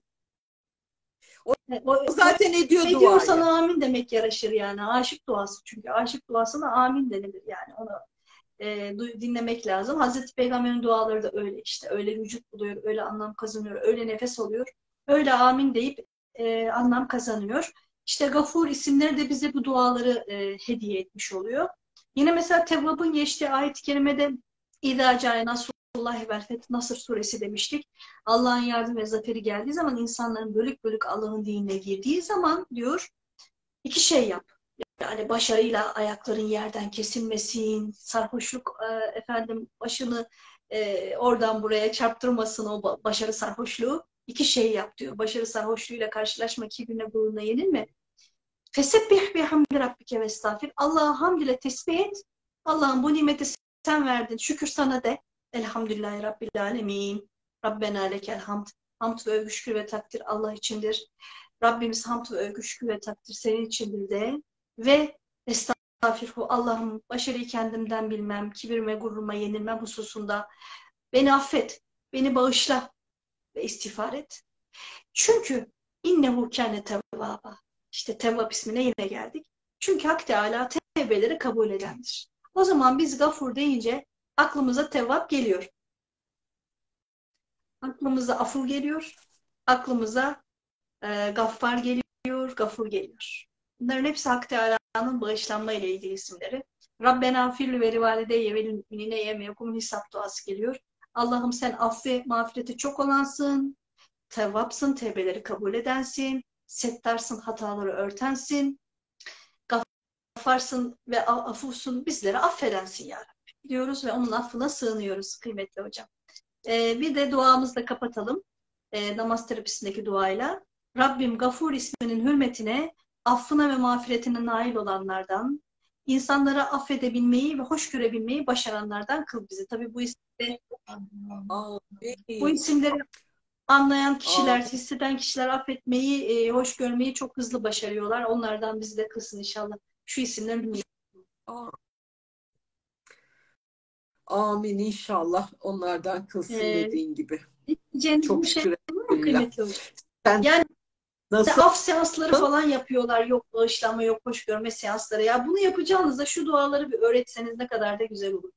O zaten ediyor duayı. Ediyorsan amin demek yaraşır yani. Aşık duası çünkü. Aşık duasına amin denilir yani. Onu dinlemek lazım. Hazreti Peygamber'in duaları da öyle işte. Öyle vücut buluyor, öyle anlam kazanıyor, öyle nefes alıyor. Öyle amin deyip anlam kazanıyor. İşte Gafur isimleri de bize bu duaları hediye etmiş oluyor. Yine mesela Tevvab'ın geçtiği ayet-i kerimede İzâ câe nasrullâhi vel feth, Nasr suresi demiştik. Allah'ın yardım ve zaferi geldiği zaman, insanların bölük bölük Allah'ın dinine girdiği zaman diyor, iki şey yap. Yani başarıyla ayakların yerden kesilmesin, sarhoşluk efendim başını oradan buraya çarptırmasın, o başarı sarhoşluğu. İki şey yap diyor. Başarı sarhoşluğuyla karşılaşma, kibirine gururuna yenilme. Fesebbih bihamdi rabbike ve estağfir. Allah'a hamd ile tesbih et. Allah'ım bu nimeti sen verdin. Şükür sana de. Elhamdülillahi Rabbil alemin. Rabbena lekel hamd. Hamd ve övgü, şükür ve takdir Allah içindir. Rabbimiz hamd ve övgü, şükür ve takdir senin içindir de. Ve estağfirhu. Allah'ım başarıyı kendimden bilmem, kibirime, gururuma yenilmem hususunda beni affet, beni bağışla ve istiğfar et. Çünkü innehu kâne tevvâba. İşte Tevvab ismine yine geldik. Çünkü Hak Teâlâ tevbeleri kabul edendir. O zaman biz Gafur deyince aklımıza Tevvab geliyor. Aklımıza Afur geliyor. Aklımıza Gaffar geliyor, Gafur geliyor. Bunların hepsi Hak Teâlâ'nın bağışlanma ile ilgili isimleri. Rabbena firli ve rivalideyye vel müminine yevmeyekumul hisab duası geliyor. Allah'ım sen affı, mağfireti çok olansın, Tevvapsın, tevbeleri kabul edensin, settarsın, hataları örtensin, gaffarsın ve afufsun, bizleri affedensin ya Rabbi diyoruz ve onun affına sığınıyoruz kıymetli hocam. Bir de duamızla kapatalım. Namaz terapisindeki duayla. Rabbim Gafur isminin hürmetine affına ve mağfiretine nail olanlardan, insanlara affedebilmeyi ve hoş görebilmeyi başaranlardan kıl bizi. Tabii bu isimleri anlayan kişiler, hisseden kişiler affetmeyi, hoş görmeyi çok hızlı başarıyorlar. Onlardan bizi de kılsın inşallah. Şu isimleri bilmeyin. Amin inşallah onlardan kılsın dediğin gibi. Çok Bir şey şükür. Kıymetli hocam. Sen Yani nasıl? af seansları falan yapıyorlar. Yok bağışlanma, yok hoş görme seansları. Ya bunu yapacağınızda şu duaları bir öğretseniz ne kadar da güzel olur.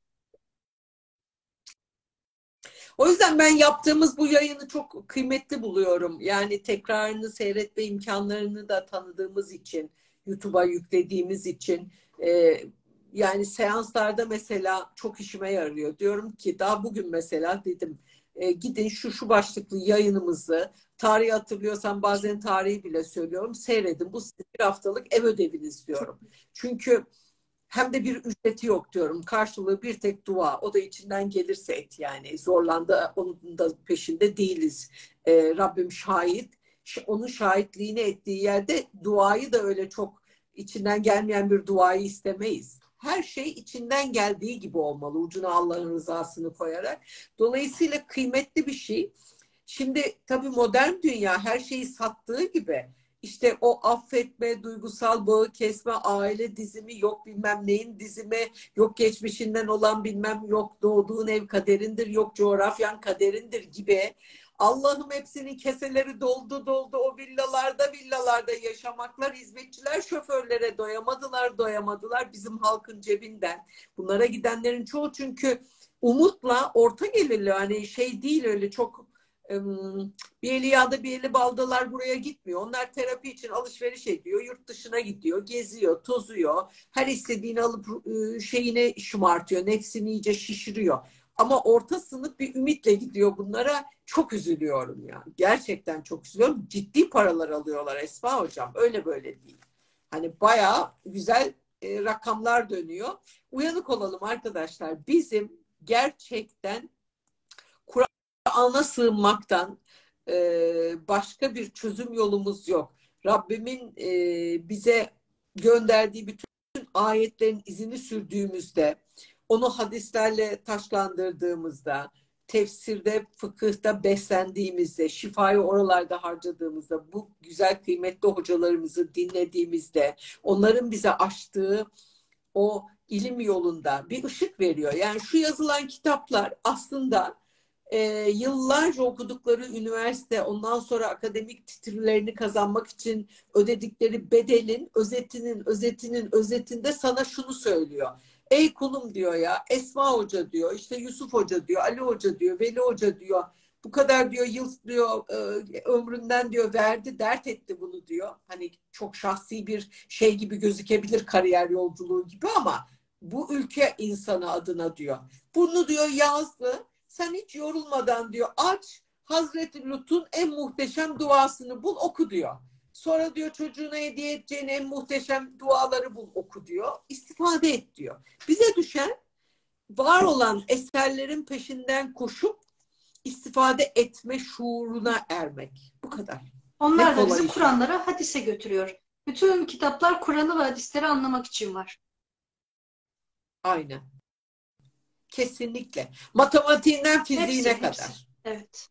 O yüzden ben yaptığımız bu yayını çok kıymetli buluyorum. Yani tekrarını seyretme imkanlarını da tanıdığımız için, YouTube'a yüklediğimiz için, yani seanslarda mesela çok işime yarıyor. Diyorum ki daha bugün mesela dedim gidin şu başlıklı yayınımızı, tarihi hatırlıyorsam bazen tarihi bile söylüyorum, seyredin. Bu sizin bir haftalık ev ödeviniz diyorum. Çünkü hem de bir ücreti yok diyorum. Karşılığı bir tek dua. O da içinden gelirse et yani. Zorlandı, onun da peşinde değiliz. Rabbim şahit. Onun şahitliğini ettiği yerde duayı da öyle çok içinden gelmeyen bir duayı istemeyiz. Her şey içinden geldiği gibi olmalı. Ucuna Allah'ın rızasını koyarak. Dolayısıyla kıymetli bir şey. Şimdi tabii modern dünya her şeyi sattığı gibi İşte o affetme, duygusal bağı kesme, aile dizimi, yok bilmem neyin dizimi, yok geçmişinden olan bilmem, yok doğduğun ev kaderindir, yok coğrafyan kaderindir gibi. Allah'ım hepsinin keseleri doldu o villalarda yaşamaklar, hizmetçiler şoförlere doyamadılar bizim halkın cebinden. Bunlara gidenlerin çoğu çünkü umutla orta gelirli, hani şey değil öyle çok bir eli yağda bir eli baldalar buraya gitmiyor. Onlar terapi için alışveriş ediyor, yurt dışına gidiyor, geziyor, tozuyor. Her istediğini alıp şeyini şımartıyor, nefsini iyice şişiriyor. Ama orta sınıf bir ümitle gidiyor bunlara. Çok üzülüyorum ya. Gerçekten çok üzülüyorum. Ciddi paralar alıyorlar Esma Hocam. Öyle böyle değil. Hani bayağı güzel rakamlar dönüyor. Uyanık olalım arkadaşlar. Bizim gerçekten Kur'an'a sığınmaktan başka bir çözüm yolumuz yok. Rabbimin bize gönderdiği bütün ayetlerin izini sürdüğümüzde, onu hadislerle taşlandırdığımızda, tefsirde, fıkıhta beslendiğimizde, şifayı oralarda harcadığımızda, bu güzel kıymetli hocalarımızı dinlediğimizde, onların bize açtığı o ilim yolunda bir ışık veriyor. Yani şu yazılan kitaplar aslında yıllarca okudukları üniversite, ondan sonra akademik titrlerini kazanmak için ödedikleri bedelin özetinde sana şunu söylüyor. Ey kulum diyor ya, Esma Hoca diyor, işte Yusuf Hoca diyor, Ali Hoca diyor, Veli Hoca diyor. Bu kadar diyor yıl diyor ömründen diyor verdi, dert etti bunu diyor. Hani çok şahsi bir şey gibi gözükebilir, kariyer yolculuğu gibi, ama bu ülke insanı adına diyor. Bunu diyor yazdı. Sen hiç yorulmadan diyor aç, Hazreti Lut'un en muhteşem duasını bul, oku diyor. Sonra diyor çocuğuna hediye edeceğin en muhteşem duaları bul, oku diyor. İstifade et diyor. Bize düşen var olan eserlerin peşinden koşup istifade etme şuuruna ermek. Bu kadar. Onlar da kolay bizi iş. Kur'anlara, hadise götürüyor. Bütün kitaplar Kur'an'ı ve hadisleri anlamak için var. Aynen. Kesinlikle. Matematiğinden fiziğine Hepsi. kadar. Evet.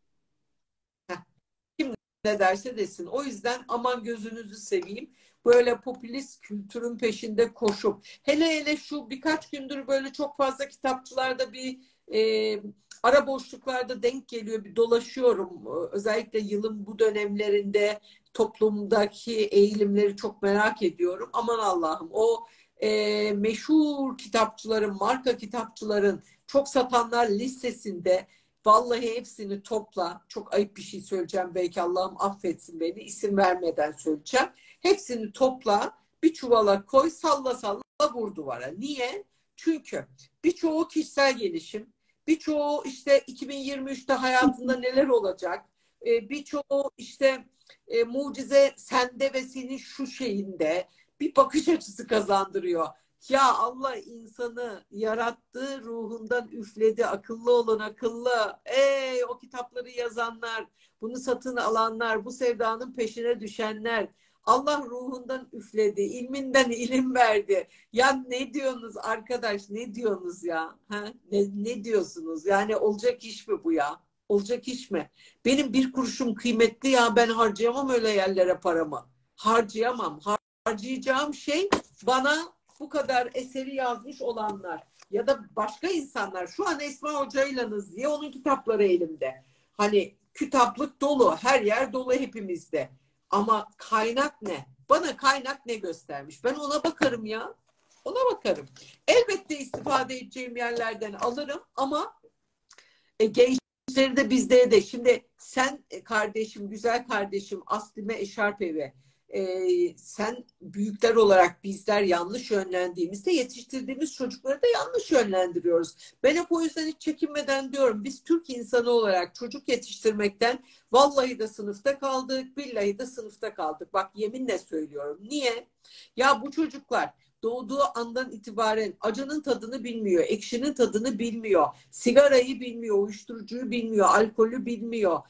Kim ne derse desin. O yüzden aman gözünüzü seveyim. Böyle popülist kültürün peşinde koşup, hele hele şu birkaç gündür böyle çok fazla kitapçılarda bir ara boşluklarda denk geliyor, bir dolaşıyorum. Özellikle yılın bu dönemlerinde toplumdaki eğilimleri çok merak ediyorum. Aman Allah'ım, o meşhur kitapçıların, marka kitapçıların çok satanlar listesinde vallahi hepsini topla. Çok ayıp bir şey söyleyeceğim. Belki Allah'ım affetsin beni. İsim vermeden söyleyeceğim. Hepsini topla. Bir çuvala koy. Salla salla vur duvara. Niye? Çünkü birçoğu kişisel gelişim. Birçoğu işte 2023'te hayatında neler olacak. Birçoğu işte mucize sende ve senin şu şeyinde, bir bakış açısı kazandırıyor. Ya Allah insanı yarattı, ruhundan üfledi, akıllı olun akıllı. Ey o kitapları yazanlar, bunu satın alanlar, bu sevdanın peşine düşenler. Allah ruhundan üfledi, ilminden ilim verdi. Ya ne diyorsunuz arkadaş, ne diyorsunuz ya? Ha? Ne diyorsunuz? Yani olacak iş mi bu ya? Olacak iş mi? Benim bir kuruşum kıymetli ya, ben harcayamam öyle yerlere paramı. Harcayamam. Harcayacağım şey bana bu kadar eseri yazmış olanlar ya da başka insanlar. Şu an Esma Hoca'ylanız diye onun kitapları elimde. Hani kitaplık dolu, her yer dolu hepimizde. Ama kaynak ne? Bana kaynak ne göstermiş? Ben ona bakarım ya. Ona bakarım. Elbette istifade edeceğim yerlerden alırım ama gençleri de bizde de. Şimdi sen kardeşim, güzel kardeşim Aslime Eşarpevi, sen büyükler olarak bizler yanlış yönlendiğimizde yetiştirdiğimiz çocukları da yanlış yönlendiriyoruz. Ben hep o yüzden hiç çekinmeden diyorum, biz Türk insanı olarak çocuk yetiştirmekten vallahi de sınıfta kaldık, billahi de sınıfta kaldık. Bak yeminle söylüyorum. Niye? Ya bu çocuklar doğduğu andan itibaren acının tadını bilmiyor, ekşinin tadını bilmiyor, sigarayı bilmiyor, uyuşturucuyu bilmiyor, alkolü bilmiyor,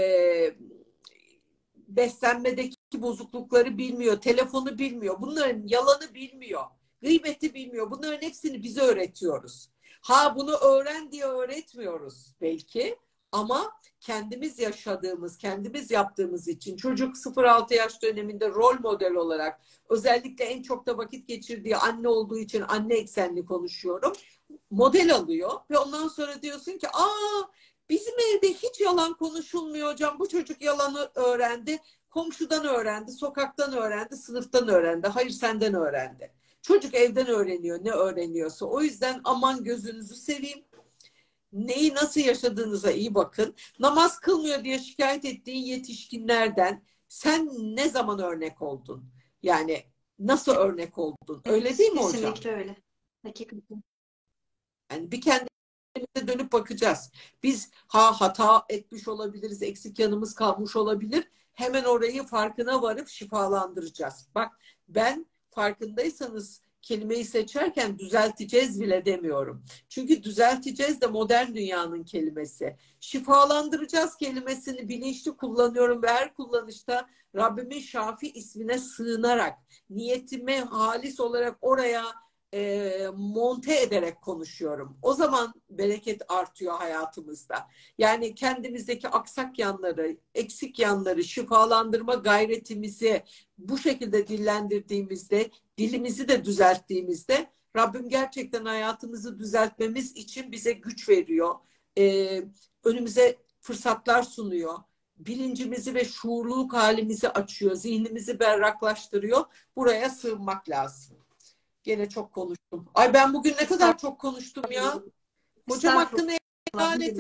beslenmedeki bozuklukları bilmiyor, telefonu bilmiyor, bunların yalanı bilmiyor, gıybeti bilmiyor. Bunların hepsini bize öğretiyoruz. Ha bunu öğren diye öğretmiyoruz belki, ama kendimiz yaşadığımız, kendimiz yaptığımız için çocuk 0-6 yaş döneminde rol model olarak, özellikle en çok da vakit geçirdiği anne olduğu için anne eksenli konuşuyorum, model alıyor ve ondan sonra diyorsun ki bizim evde hiç yalan konuşulmuyor hocam, bu çocuk yalanı öğrendi, komşudan öğrendi, sokaktan öğrendi, sınıftan öğrendi, hayır senden öğrendi. Çocuk evden öğreniyor ne öğreniyorsa. O yüzden aman gözünüzü seveyim. Neyi nasıl yaşadığınıza iyi bakın. Namaz kılmıyor diye şikayet ettiğin yetişkinlerden sen ne zaman örnek oldun? Yani nasıl örnek oldun? Öyle değil mi hocam? Kesinlikle öyle. Hakikaten. Yani bir kendimize dönüp bakacağız. Biz hata etmiş olabiliriz, eksik yanımız kalmış olabilir. Hemen orayı farkına varıp şifalandıracağız. Bak ben farkındaysanız kelimeyi seçerken düzelteceğiz bile demiyorum. Çünkü düzelteceğiz de modern dünyanın kelimesi. Şifalandıracağız kelimesini bilinçli kullanıyorum ve her kullanışta Rabbimin Şafi ismine sığınarak, niyetimi halis olarak oraya monte ederek konuşuyorum. O zaman bereket artıyor hayatımızda. Yani kendimizdeki aksak yanları, eksik yanları şifalandırma gayretimizi bu şekilde dillendirdiğimizde, dilimizi de düzelttiğimizde Rabbim gerçekten hayatımızı düzeltmemiz için bize güç veriyor. Önümüze fırsatlar sunuyor. Bilincimizi ve şuurluluk halimizi açıyor. Zihnimizi berraklaştırıyor. Buraya sığınmak lazım. Gene çok konuştum. Ay ben bugün ne kadar çok konuştum ya. Hocam hakkını helal et.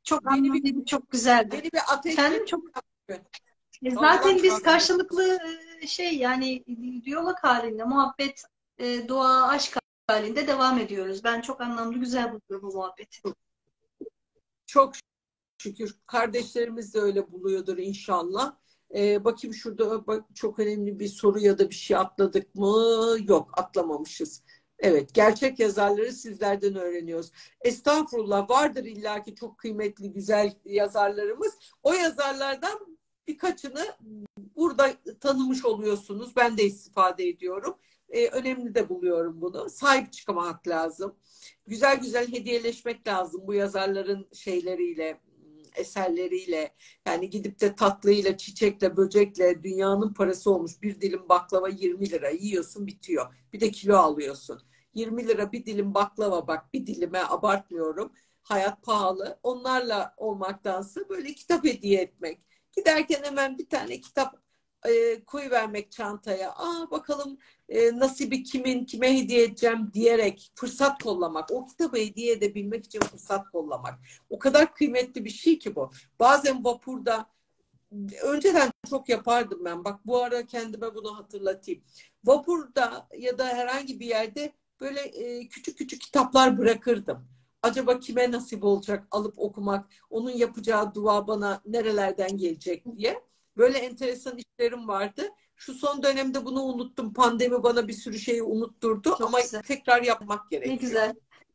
Çok Beni bir anlamlıydı, çok güzeldi. beni bir Efendim ateşle çok Allah zaten biz kahretsin. karşılıklı yani diyalog halinde, muhabbet, dua, aşk halinde devam ediyoruz. Ben çok anlamlı, güzel buluyorum bu muhabbeti. Çok şükür kardeşlerimiz de öyle buluyordur inşallah. Bakayım şurada çok önemli bir soru ya da bir şey atladık mı? Yok, atlamamışız. Evet, gerçek yazarları sizlerden öğreniyoruz. Estağfurullah, vardır illaki çok kıymetli, güzel yazarlarımız. O yazarlardan birkaçını burada tanımış oluyorsunuz. Ben de istifade ediyorum. Önemli de buluyorum bunu. Sahip çıkmak lazım. Güzel güzel hediyeleşmek lazım bu yazarların şeyleriyle, eserleriyle. Yani gidip de tatlıyla, çiçekle, böcekle dünyanın parası olmuş bir dilim baklava 20 lira yiyorsun, bitiyor. Bir de kilo alıyorsun. 20 lira bir dilim baklava, bak bir dilime, abartmıyorum. Hayat pahalı. Onlarla olmaktansa böyle kitap hediye etmek. Giderken hemen bir tane kitap koyuvermek çantaya. Bakalım nasibi kimin, kime hediye edeceğim diyerek fırsat kollamak. O kitabı hediye edebilmek için fırsat kollamak. O kadar kıymetli bir şey ki bu. Bazen vapurda, önceden çok yapardım ben. Bak bu ara kendime bunu hatırlatayım. Vapurda ya da herhangi bir yerde böyle küçük küçük kitaplar bırakırdım. Acaba kime nasip olacak alıp okumak, onun yapacağı dua bana nerelerden gelecek diye. Böyle enteresan işlerim vardı. Şu son dönemde bunu unuttum. Pandemi bana bir sürü şeyi unutturdu Çok ama güzel. tekrar yapmak Ne gerekiyor. güzel.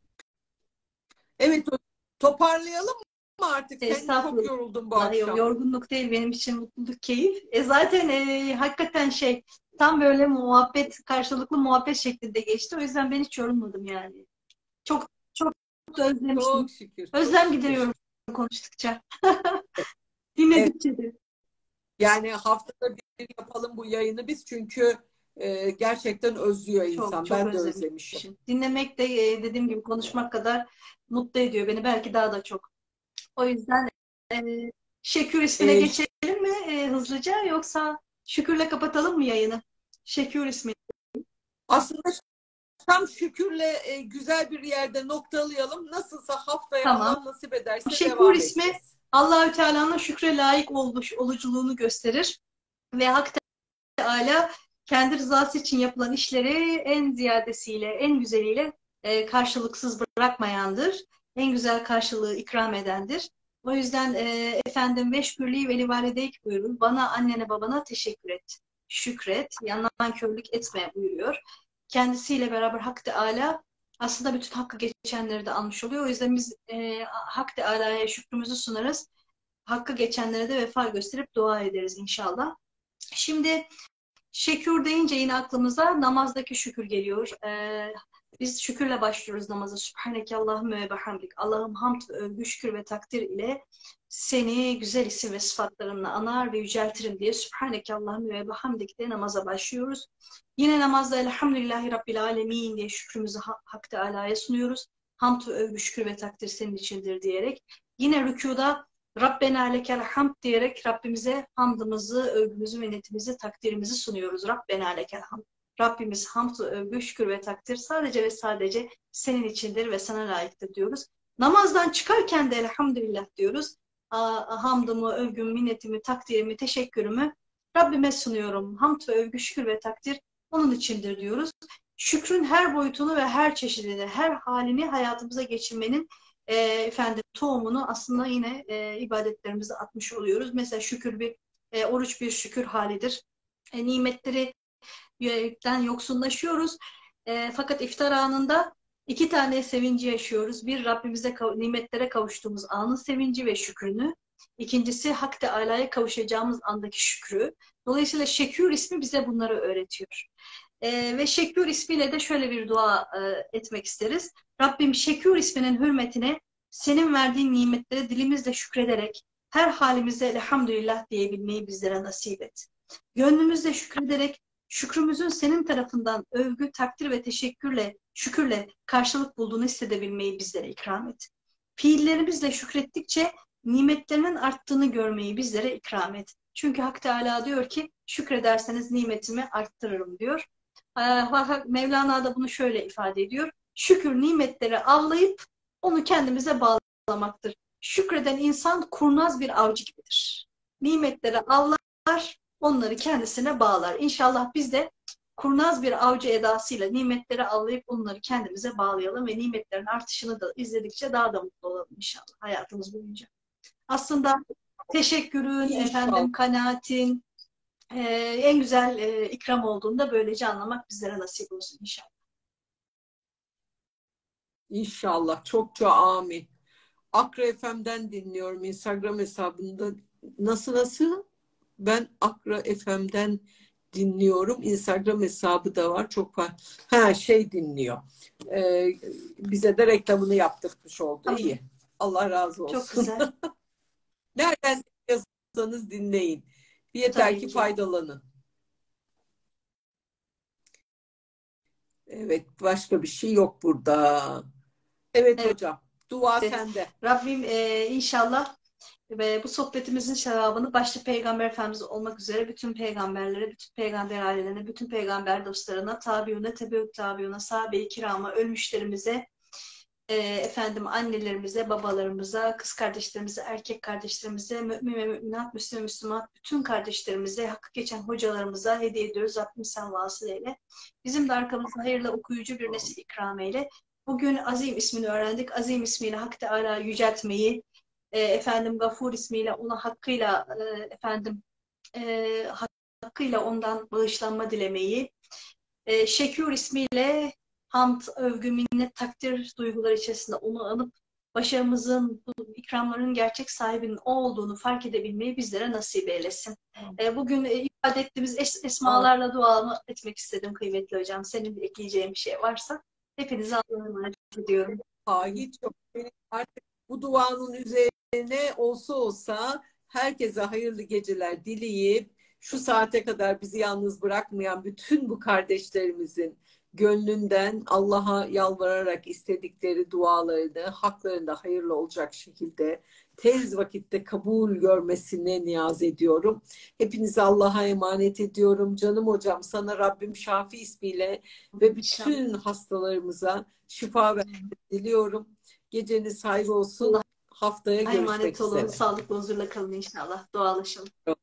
Evet, toparlayalım mı artık? Sen çok Estağfurullah. yoruldun bu Yok, akşam. yorgunluk değil benim için, mutluluk, keyif. Zaten hakikaten tam böyle muhabbet, karşılıklı muhabbet şeklinde geçti. O yüzden ben hiç yorulmadım yani. Çok çok da özlemiştim. Çok şükür, çok Özlem şükür. gideriyorum konuştukça. Evet. Dinledikçe de. Yani haftada bir yapalım bu yayını biz, çünkü gerçekten özlüyor Çok insan. çok Ben de özlemişim. özlemişim. Dinlemek de dediğim gibi konuşmak kadar mutlu ediyor beni. Belki daha da çok. O yüzden Şekür ismine E, geçelim mi hızlıca, yoksa Şükür'le kapatalım mı yayını? Şekür ismi. Aslında tam şükürle güzel bir yerde noktalayalım. Nasılsa haftaya Tamam. Allah nasip ederse Şekür devam ismi edeceğiz. Allahü Teala'nın şükre layık oluculuğunu gösterir ve Hak Teala kendi rızası için yapılan işleri en ziyadesiyle, en güzeliyle karşılıksız bırakmayandır. En güzel karşılığı ikram edendir. O yüzden efendim veşkürli veli valideyk buyurun. Bana, annene, babana teşekkür et. Şükret, yandan körlük etme buyuruyor. Kendisiyle beraber Hak Teala aslında bütün hakkı geçenleri de almış oluyor. O yüzden biz Hak Teala'ya şükrümüzü sunarız. Hakkı geçenlere de vefa gösterip dua ederiz inşallah. Şimdi şükür deyince yine aklımıza namazdaki şükür geliyor. Biz şükürle başlıyoruz namaza. Sübhaneke Allahümme ve bihamdik. Allah'ım hamd ve övgü, şükür ve takdir ile seni güzel isim ve sıfatlarınla anar ve yüceltirim diye Sübhaneke Allahümme ve bihamdik de namaza başlıyoruz. Yine namazda Elhamdülillahi Rabbil Alemin diye şükrümüzü Hak Teala'ya sunuyoruz. Hamd ve övgü, şükür ve takdir senin içindir diyerek. Yine rükuda Rabbena lekel hamd diyerek Rabbimize hamdımızı, övgümüzü, minnetimizi, takdirimizi sunuyoruz. Rabbena lekel hamd. Rabbimiz hamd, övgü, şükür ve takdir sadece ve sadece senin içindir ve sana layıktır diyoruz. Namazdan çıkarken de elhamdülillah diyoruz. Hamdımı, övgümü, minnetimi, takdirimi, teşekkürümü Rabbime sunuyorum. Hamd ve övgü, şükür ve takdir onun içindir diyoruz. Şükrün her boyutunu ve her çeşidini, her halini hayatımıza geçirmenin tohumunu aslında yine ibadetlerimize atmış oluyoruz. Mesela şükür oruç bir şükür halidir. Nimetlerden yoksunlaşıyoruz. Fakat iftar anında iki tane sevinci yaşıyoruz. Bir, Rabbimize nimetlere kavuştuğumuz anın sevinci ve şükrünü. İkincisi Hak Teala'ya kavuşacağımız andaki şükrü. Dolayısıyla Şekür ismi bize bunları öğretiyor. Ve Şekür ismiyle de şöyle bir dua etmek isteriz. Rabbim Şekür isminin hürmetine senin verdiğin nimetlere dilimizle şükrederek her halimizde elhamdülillah diyebilmeyi bizlere nasip et. Gönlümüzle şükrederek şükrümüzün senin tarafından övgü, takdir ve şükürle karşılık bulduğunu hissedebilmeyi bizlere ikram et. Fiillerimizle şükrettikçe nimetlerinin arttığını görmeyi bizlere ikram et. Çünkü Hak Teala diyor ki şükrederseniz nimetimi arttırırım diyor. Mevlana da bunu şöyle ifade ediyor. Şükür nimetleri avlayıp onu kendimize bağlamaktır. Şükreden insan kurnaz bir avcı gibidir. Nimetleri avlar, onları kendisine bağlar. İnşallah biz de kurnaz bir avcı edasıyla nimetleri avlayıp onları kendimize bağlayalım ve nimetlerin artışını da izledikçe daha da mutlu olalım inşallah hayatımız boyunca. Aslında teşekkürün, İnşallah. kanaatin en güzel ikram olduğunda böylece anlamak bizlere nasip olsun inşallah. İnşallah. Çokça amin. Akra FM'den dinliyorum. Instagram hesabında. Nasıl? Ben Akra FM'den dinliyorum. Instagram hesabı da var. Çok var. Dinliyor. Bize de reklamını yaptırmış oldu. İyi. Allah razı olsun. Çok güzel. Nereden dinliyorsanız dinleyin. Yeter Tabii ki ki. faydalanın. Evet, başka bir şey yok burada. Evet hocam. Dua sende. Rabbim inşallah ve bu sohbetimizin sevabını başta Peygamber Efendimiz olmak üzere bütün peygamberlere, bütün peygamber ailelerine, bütün peygamber dostlarına, tabiuna, tebeut tabiuna, sahabe-i kirama, ölmüşlerimize, annelerimize, babalarımıza, kız kardeşlerimize, erkek kardeşlerimize, mümin ve müminat, Müslüman, Müslüman, bütün kardeşlerimize, hakkı geçen hocalarımıza hediye ediyoruz. Rabbim sen vasıl eyle. Bizim de arkamızda hayırlı okuyucu bir nesil ikram eyle. Bugün Azim ismini öğrendik. Azim ismiyle Hak Teala yüceltmeyi, Gafur ismiyle ona hakkıyla ondan bağışlanma dilemeyi, Şekûr ismiyle hamd, övgü, minnet, takdir duyguları içerisinde onu anıp başarımızın, bu ikramların gerçek sahibinin o olduğunu fark edebilmeyi bizlere nasip eylesin. Bugün ifade ettiğimiz esmalarla dua etmek istedim kıymetli hocam. Senin de ekleyeceğin bir şey varsa hepinize Allah'a emanet ediyorum. Hiç yok. Benim artık bu duanın üzerine olsa herkese hayırlı geceler dileyip şu saate kadar bizi yalnız bırakmayan bütün bu kardeşlerimizin gönlünden Allah'a yalvararak istedikleri dualarını haklarında hayırlı olacak şekilde tez vakitte kabul görmesine niyaz ediyorum. Hepinizi Allah'a emanet ediyorum. Canım hocam, sana Rabbim Şafi ismiyle ve bütün hastalarımıza şifa vermesini diliyorum. Geceniz hayır olsun. Haftaya görüşmek emanet olun. üzere. Sağlıklı huzurla kalın inşallah. Dualaşalım.